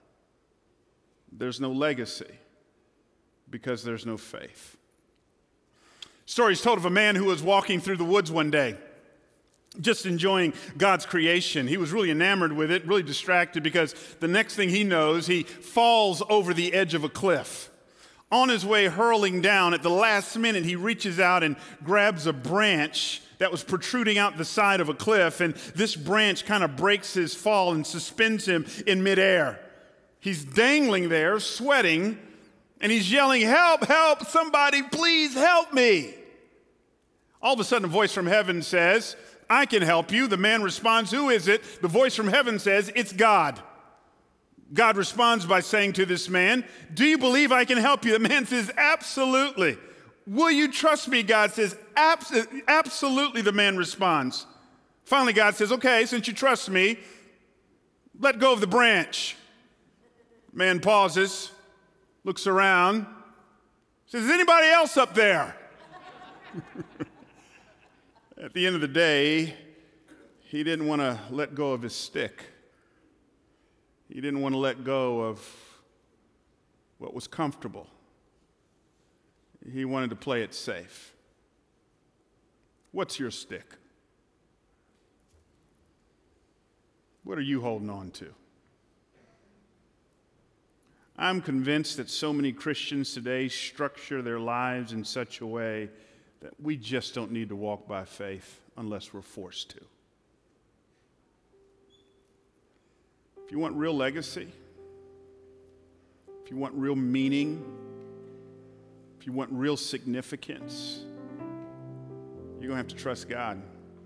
There's no legacy because there's no faith. Story is told of a man who was walking through the woods one day, just enjoying God's creation. He was really enamored with it, really distracted, because the next thing he knows, he falls over the edge of a cliff. On his way hurling down, at the last minute, he reaches out and grabs a branch that was protruding out the side of a cliff, and this branch kind of breaks his fall and suspends him in midair. He's dangling there, sweating, and he's yelling, "Help, help, somebody, please help me." All of a sudden, a voice from heaven says, "I can help you." The man responds, "Who is it?" The voice from heaven says, "It's God." God responds by saying to this man, "Do you believe I can help you?" The man says, "Absolutely." "Will you trust me?" God says. Absolutely, the man responds. Finally, God says, "Okay, since you trust me, let go of the branch." Man pauses, looks around, says, "Is anybody else up there?" At the end of the day, he didn't want to let go of his stick. He didn't want to let go of what was comfortable. He wanted to play it safe. What's your stick? What are you holding on to? I'm convinced that so many Christians today structure their lives in such a way that we just don't need to walk by faith unless we're forced to. If you want real legacy, if you want real meaning, if you want real significance, you're going to have to trust God.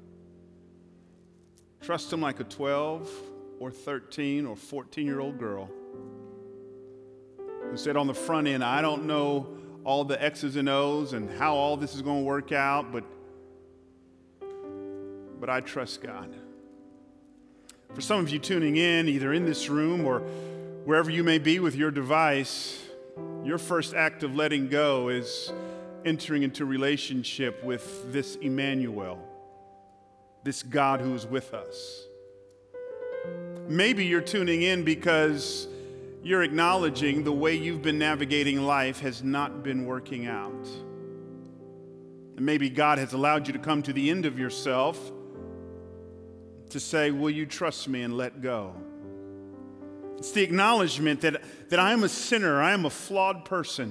Trust Him like a 12 or 13 or 14-year-old girl who said on the front end, "I don't know all the X's and O's and how all this is going to work out, but I trust God." For some of you tuning in, either in this room or wherever you may be with your device, your first act of letting go is entering into relationship with this Emmanuel, this God who is with us. Maybe you're tuning in because you're acknowledging the way you've been navigating life has not been working out. And maybe God has allowed you to come to the end of yourself to say, "Will you trust me and let go?" It's the acknowledgement that I am a sinner, I am a flawed person.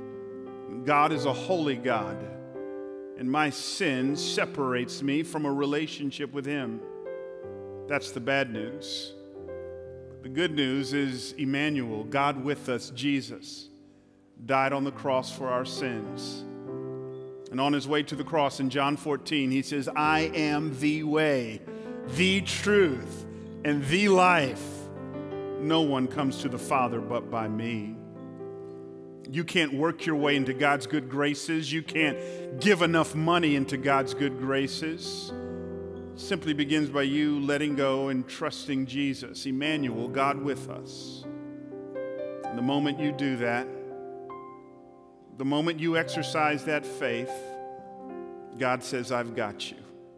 God is a holy God, and my sin separates me from a relationship with Him. That's the bad news. The good news is Emmanuel, God with us, Jesus, died on the cross for our sins. And on His way to the cross in John 14, He says, "I am the way, the truth, and the life. No one comes to the Father but by me." You can't work your way into God's good graces. You can't give enough money into God's good graces. It simply begins by you letting go and trusting Jesus, Emmanuel, God with us. And the moment you do that, the moment you exercise that faith, God says, "I've got you."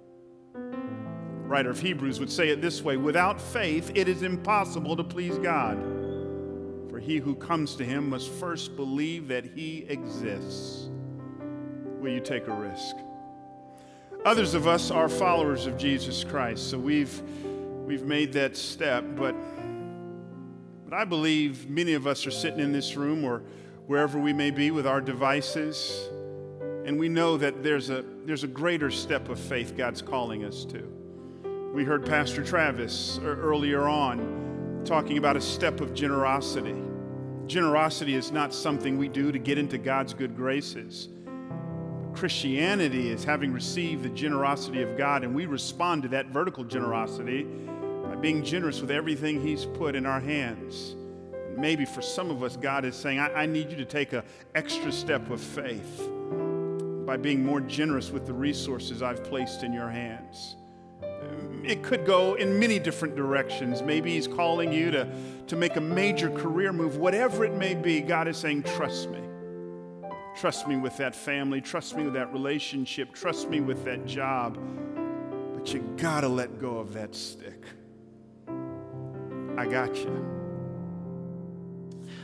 The writer of Hebrews would say it this way: without faith, it is impossible to please God. For he who comes to Him must first believe that He exists. Will you take a risk? Others of us are followers of Jesus Christ, so we've made that step, but I believe many of us are sitting in this room or wherever we may be with our devices, and we know that there's a greater step of faith God's calling us to. We heard Pastor Travis earlier on talking about a step of generosity. Generosity is not something we do to get into God's good graces. Christianity is having received the generosity of God, and we respond to that vertical generosity by being generous with everything He's put in our hands. And maybe for some of us, God is saying, I need you to take an extra step of faith by being more generous with the resources I've placed in your hands. It could go in many different directions. Maybe He's calling you to make a major career move. Whatever it may be, God is saying, trust me. Trust me with that family. Trust me with that relationship. Trust me with that job. But you gotta let go of that stick. I got you.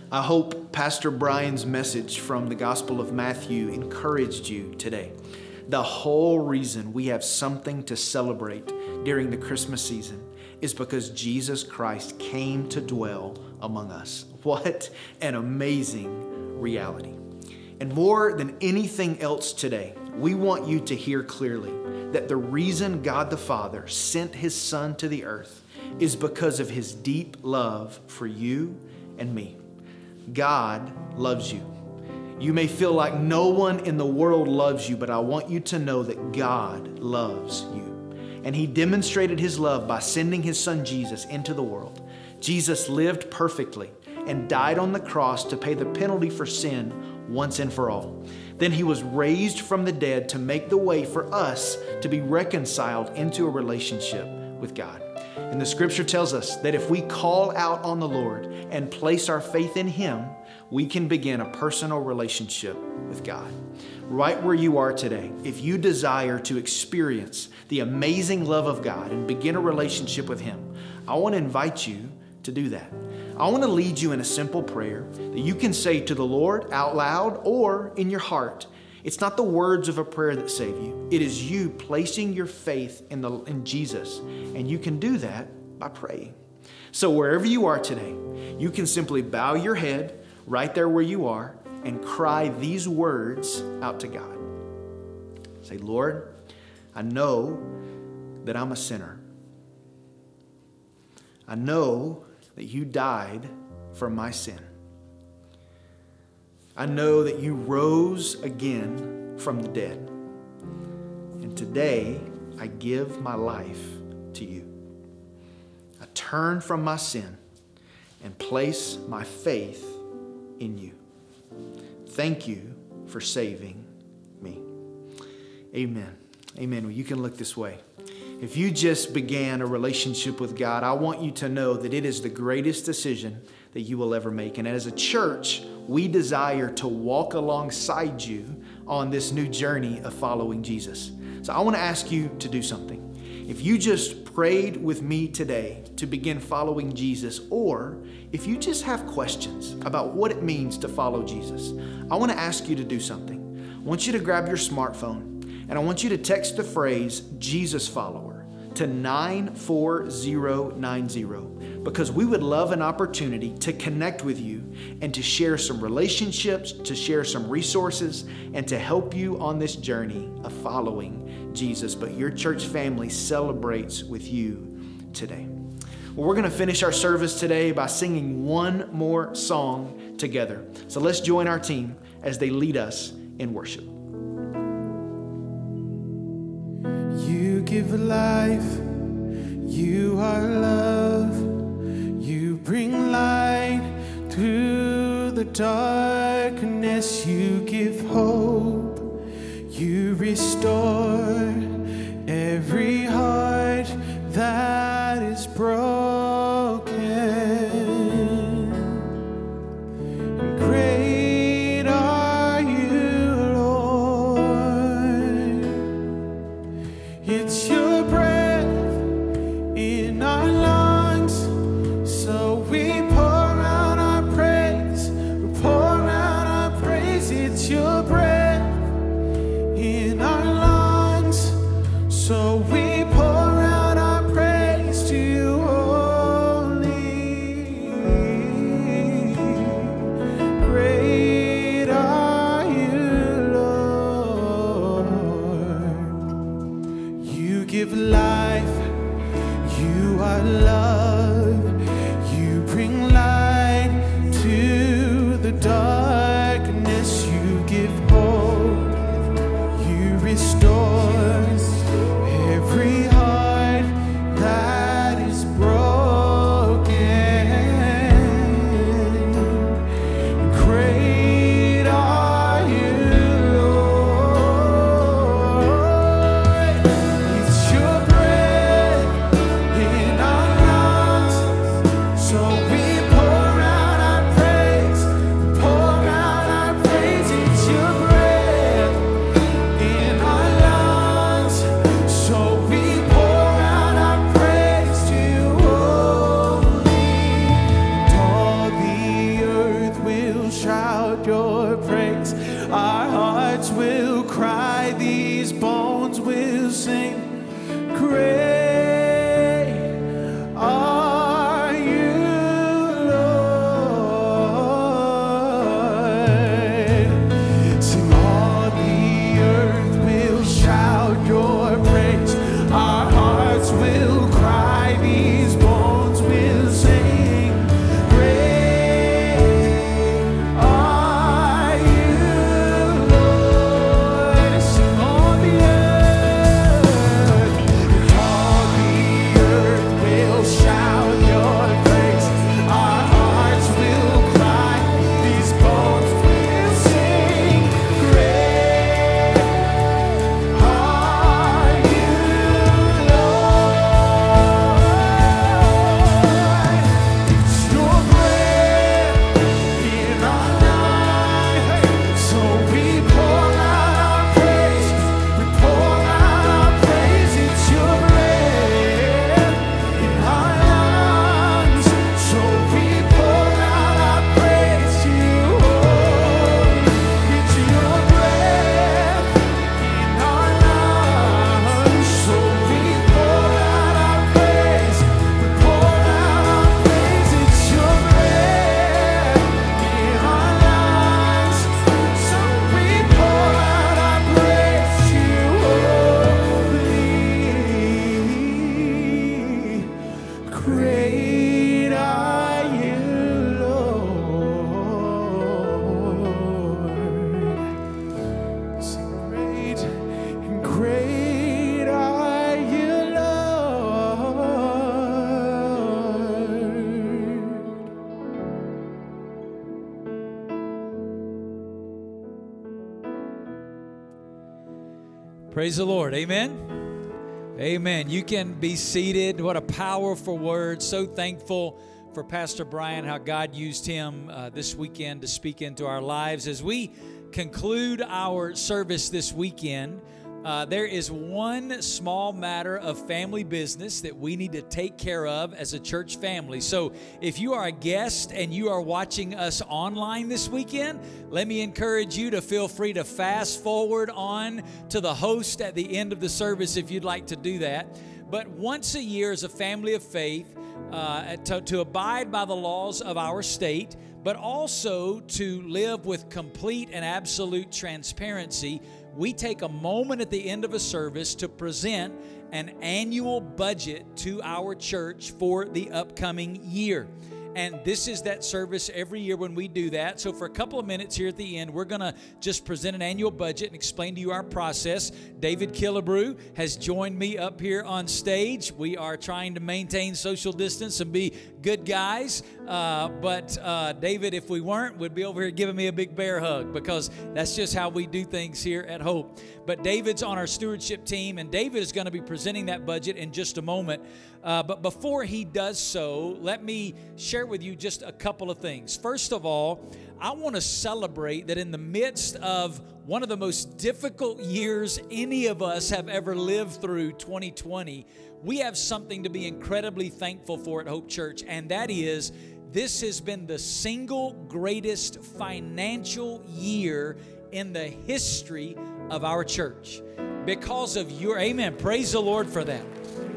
I hope Pastor Bryan's message from the Gospel of Matthew encouraged you today. The whole reason we have something to celebrate during the Christmas season is because Jesus Christ came to dwell among us. What an amazing reality. And more than anything else today, we want you to hear clearly that the reason God the Father sent His Son to the earth is because of His deep love for you and me. God loves you. You may feel like no one in the world loves you, but I want you to know that God loves you. And He demonstrated His love by sending His Son Jesus into the world. Jesus lived perfectly and died on the cross to pay the penalty for sin once and for all. Then He was raised from the dead to make the way for us to be reconciled into a relationship with God. And the scripture tells us that if we call out on the Lord and place our faith in Him, we can begin a personal relationship with God. Right where you are today, if you desire to experience the amazing love of God and begin a relationship with Him, I want to invite you to do that. I want to lead you in a simple prayer that you can say to the Lord out loud or in your heart. It's not the words of a prayer that save you. It is you placing your faith in Jesus. And you can do that by praying. So wherever you are today, you can simply bow your head right there where you are and cry these words out to God. Say, Lord, I know that I'm a sinner. I know that You died for my sin. I know that You rose again from the dead. And today, I give my life to You. I turn from my sin and place my faith in You. Thank You for saving me. Amen. Amen. Well, you can look this way. If you just began a relationship with God, I want you to know that it is the greatest decision that you will ever make. And as a church, we desire to walk alongside you on this new journey of following Jesus. So I want to ask you to do something. If you just prayed with me today to begin following Jesus, or if you just have questions about what it means to follow Jesus, I want to ask you to do something. I want you to grab your smartphone and I want you to text the phrase Jesus follower to 94090, because we would love an opportunity to connect with you and to share some relationships, to share some resources, and to help you on this journey of following Jesus. But your church family celebrates with you today. Well, we're going to finish our service today by singing one more song together. So let's join our team as they lead us in worship. You give life, You are love, You bring light through the darkness, You give hope, You restore every heart that is broken. And great are You, Lord. It's Your breath in our lungs, so we pour out our praise. We pour out our praise. It's Your breath in our lungs, so we pour out our praise to You only. Great are You, Lord. You give life, You are love, You bring light to the darkness, You give hope, You restore every heart that is broken. Great are You, Lord. It's Your breath in our lives. Praise the Lord. Amen. Amen. You can be seated. What a powerful word. So thankful for Pastor Bryan, how God used him this weekend to speak into our lives. As we conclude our service this weekend, there is one small matter of family business that we need to take care of as a church family. So if you are a guest and you are watching us online this weekend, let me encourage you to feel free to fast forward on to the host at the end of the service if you'd like to do that. But once a year as a family of faith, to abide by the laws of our state, but also to live with complete and absolute transparency, we take a moment at the end of a service to present an annual budget to our church for the upcoming year. And this is that service every year when we do that. So for a couple of minutes here at the end, we're going to just present an annual budget and explain to you our process. David Killebrew has joined me up here on stage. We are trying to maintain social distance and be good guys. But David, if we weren't, would be over here giving me a big bear hug, because that's just how we do things here at Hope. But David's on our stewardship team, and David is going to be presenting that budget in just a moment. But before he does so, let me share with you just a couple of things. First of all, I want to celebrate that in the midst of one of the most difficult years any of us have ever lived through, 2020, we have something to be incredibly thankful for at Hope Church, and that is this has been the single greatest financial year in the history of our church because of your, amen, praise the Lord for that.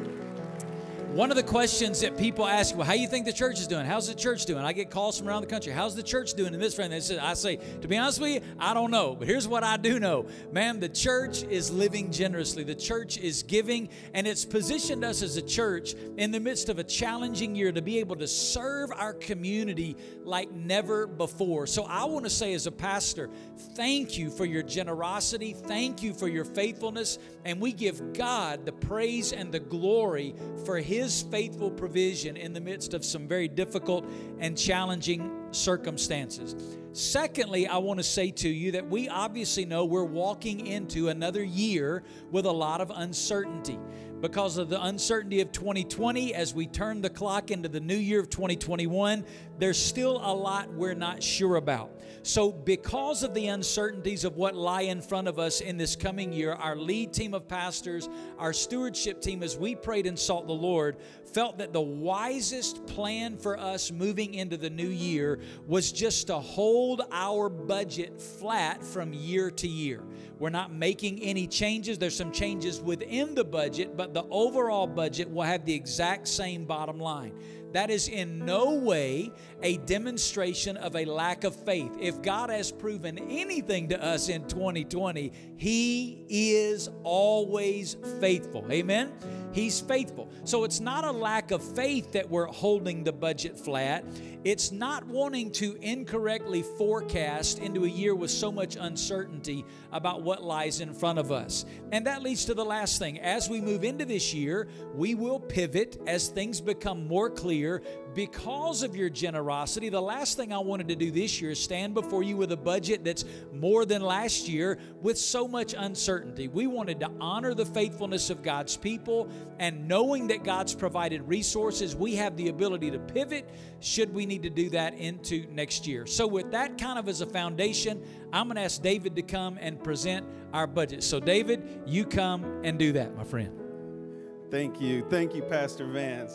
One of the questions that people ask, well, how do you think the church is doing? How's the church doing? I get calls from around the country. How's the church doing in this friend? I say, to be honest with you, I don't know. But here's what I do know. Man, the church is living generously. The church is giving, and it's positioned us as a church in the midst of a challenging year to be able to serve our community like never before. So I want to say as a pastor, thank you for your generosity. Thank you for your faithfulness. And we give God the praise and the glory for His faithful provision in the midst of some very difficult and challenging circumstances. Secondly, I want to say to you that we obviously know we're walking into another year with a lot of uncertainty. Because of the uncertainty of 2020, as we turn the clock into the new year of 2021, there's still a lot we're not sure about. So because of the uncertainties of what lie in front of us in this coming year, our lead team of pastors, our stewardship team, as we prayed and sought the Lord, felt that the wisest plan for us moving into the new year was just to hold our budget flat from year to year. We're not making any changes. There's some changes within the budget, but the overall budget will have the exact same bottom line. That is in no way a demonstration of a lack of faith. If God has proven anything to us in 2020, He is always faithful. Amen? He's faithful. So it's not a lack of faith that we're holding the budget flat. It's not wanting to incorrectly forecast into a year with so much uncertainty about what lies in front of us. And that leads to the last thing. As we move into this year, we will pivot as things become more clear. Because of your generosity, the last thing I wanted to do this year is stand before you with a budget that's more than last year with so much uncertainty. We wanted to honor the faithfulness of God's people, and knowing that God's provided resources, we have the ability to pivot should we need to do that into next year. So with that kind of as a foundation, I'm going to ask David to come and present our budget. So David, you come and do that, my friend. Thank you. Thank you, Pastor Vance.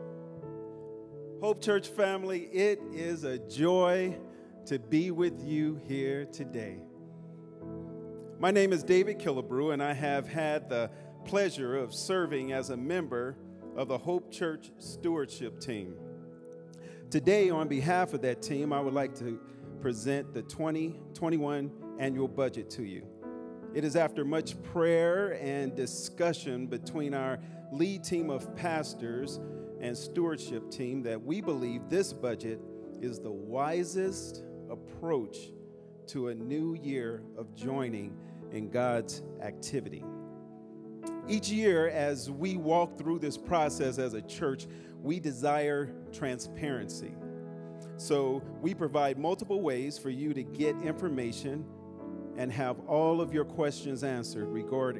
Hope Church family, it is a joy to be with you here today. My name is David Killebrew, and I have had the pleasure of serving as a member of the Hope Church stewardship team. Today, on behalf of that team, I would like to present the 2021 annual budget to you. It is after much prayer and discussion between our lead team of pastors and stewardship team that we believe this budget is the wisest approach to a new year of joining in God's activity. Each year, as we walk through this process as a church, we desire transparency. So we provide multiple ways for you to get information and have all of your questions answered regarding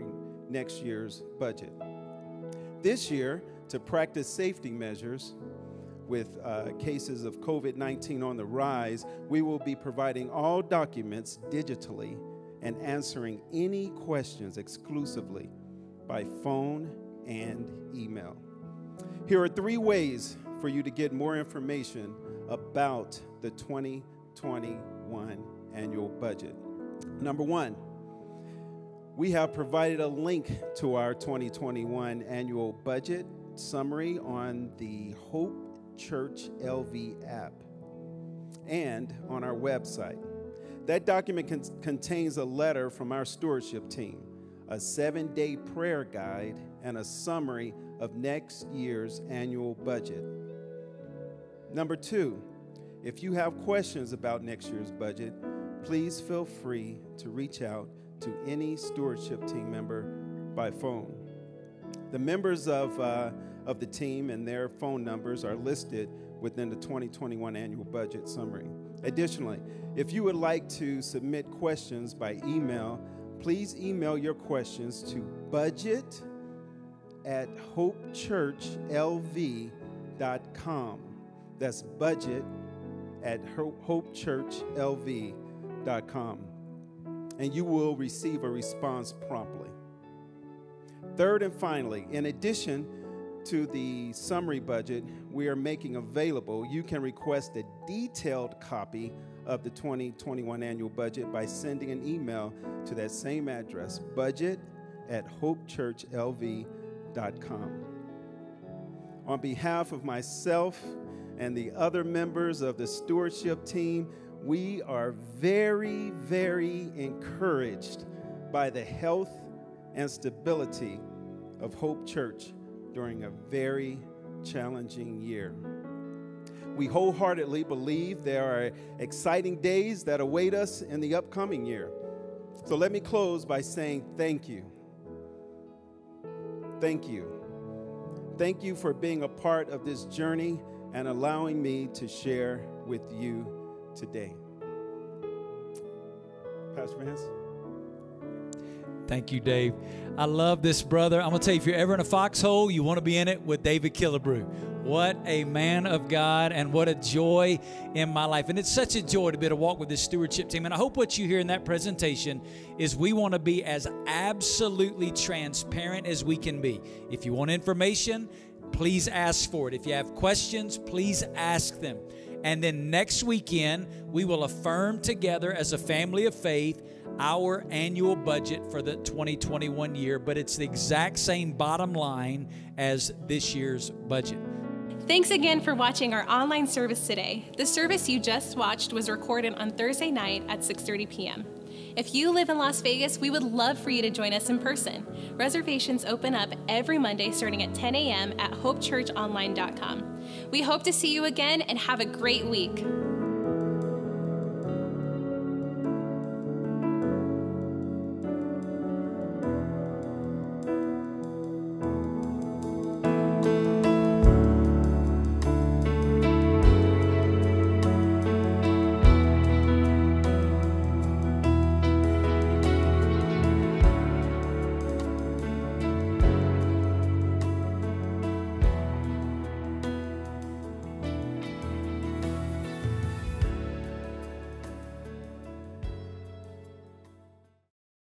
next year's budget. This year, to practice safety measures with cases of COVID-19 on the rise, we will be providing all documents digitally and answering any questions exclusively by phone and email. Here are 3 ways for you to get more information about the 2021 annual budget. Number 1, we have provided a link to our 2021 annual budget summary on the Hope Church LV app and on our website. That document contains a letter from our stewardship team, a 7-day prayer guide, and a summary of next year's annual budget. Number 2, if you have questions about next year's budget, please feel free to reach out to any stewardship team member by phone. The members of the team and their phone numbers are listed within the 2021 annual budget summary. Additionally, if you would like to submit questions by email, please email your questions to budget@hopechurchlv.com. That's budget@hopechurchlv.com. And you will receive a response promptly. Third and finally, in addition to the summary budget we are making available, you can request a detailed copy of the 2021 annual budget by sending an email to that same address, budget@hopechurchlv.com. On behalf of myself and the other members of the stewardship team, we are very, very encouraged by the health and stability of Hope Church during a very challenging year. We wholeheartedly believe there are exciting days that await us in the upcoming year. So let me close by saying thank you. Thank you. Thank you for being a part of this journey and allowing me to share with you today. Pastor Vance. Thank you, Dave. I love this brother. I'm going to tell you, if you're ever in a foxhole, you want to be in it with David Killebrew. What a man of God, and what a joy in my life. And it's such a joy to be able to walk with this stewardship team. And I hope what you hear in that presentation is we want to be as absolutely transparent as we can be. If you want information, please ask for it. If you have questions, please ask them. And then next weekend, we will affirm together as a family of faith our annual budget for the 2021 year, but it's the exact same bottom line as this year's budget. Thanks again for watching our online service today. The service you just watched was recorded on Thursday night at 6:30 p.m. If you live in Las Vegas, we would love for you to join us in person. Reservations open up every Monday starting at 10 a.m. at hopechurchonline.com. We hope to see you again and have a great week.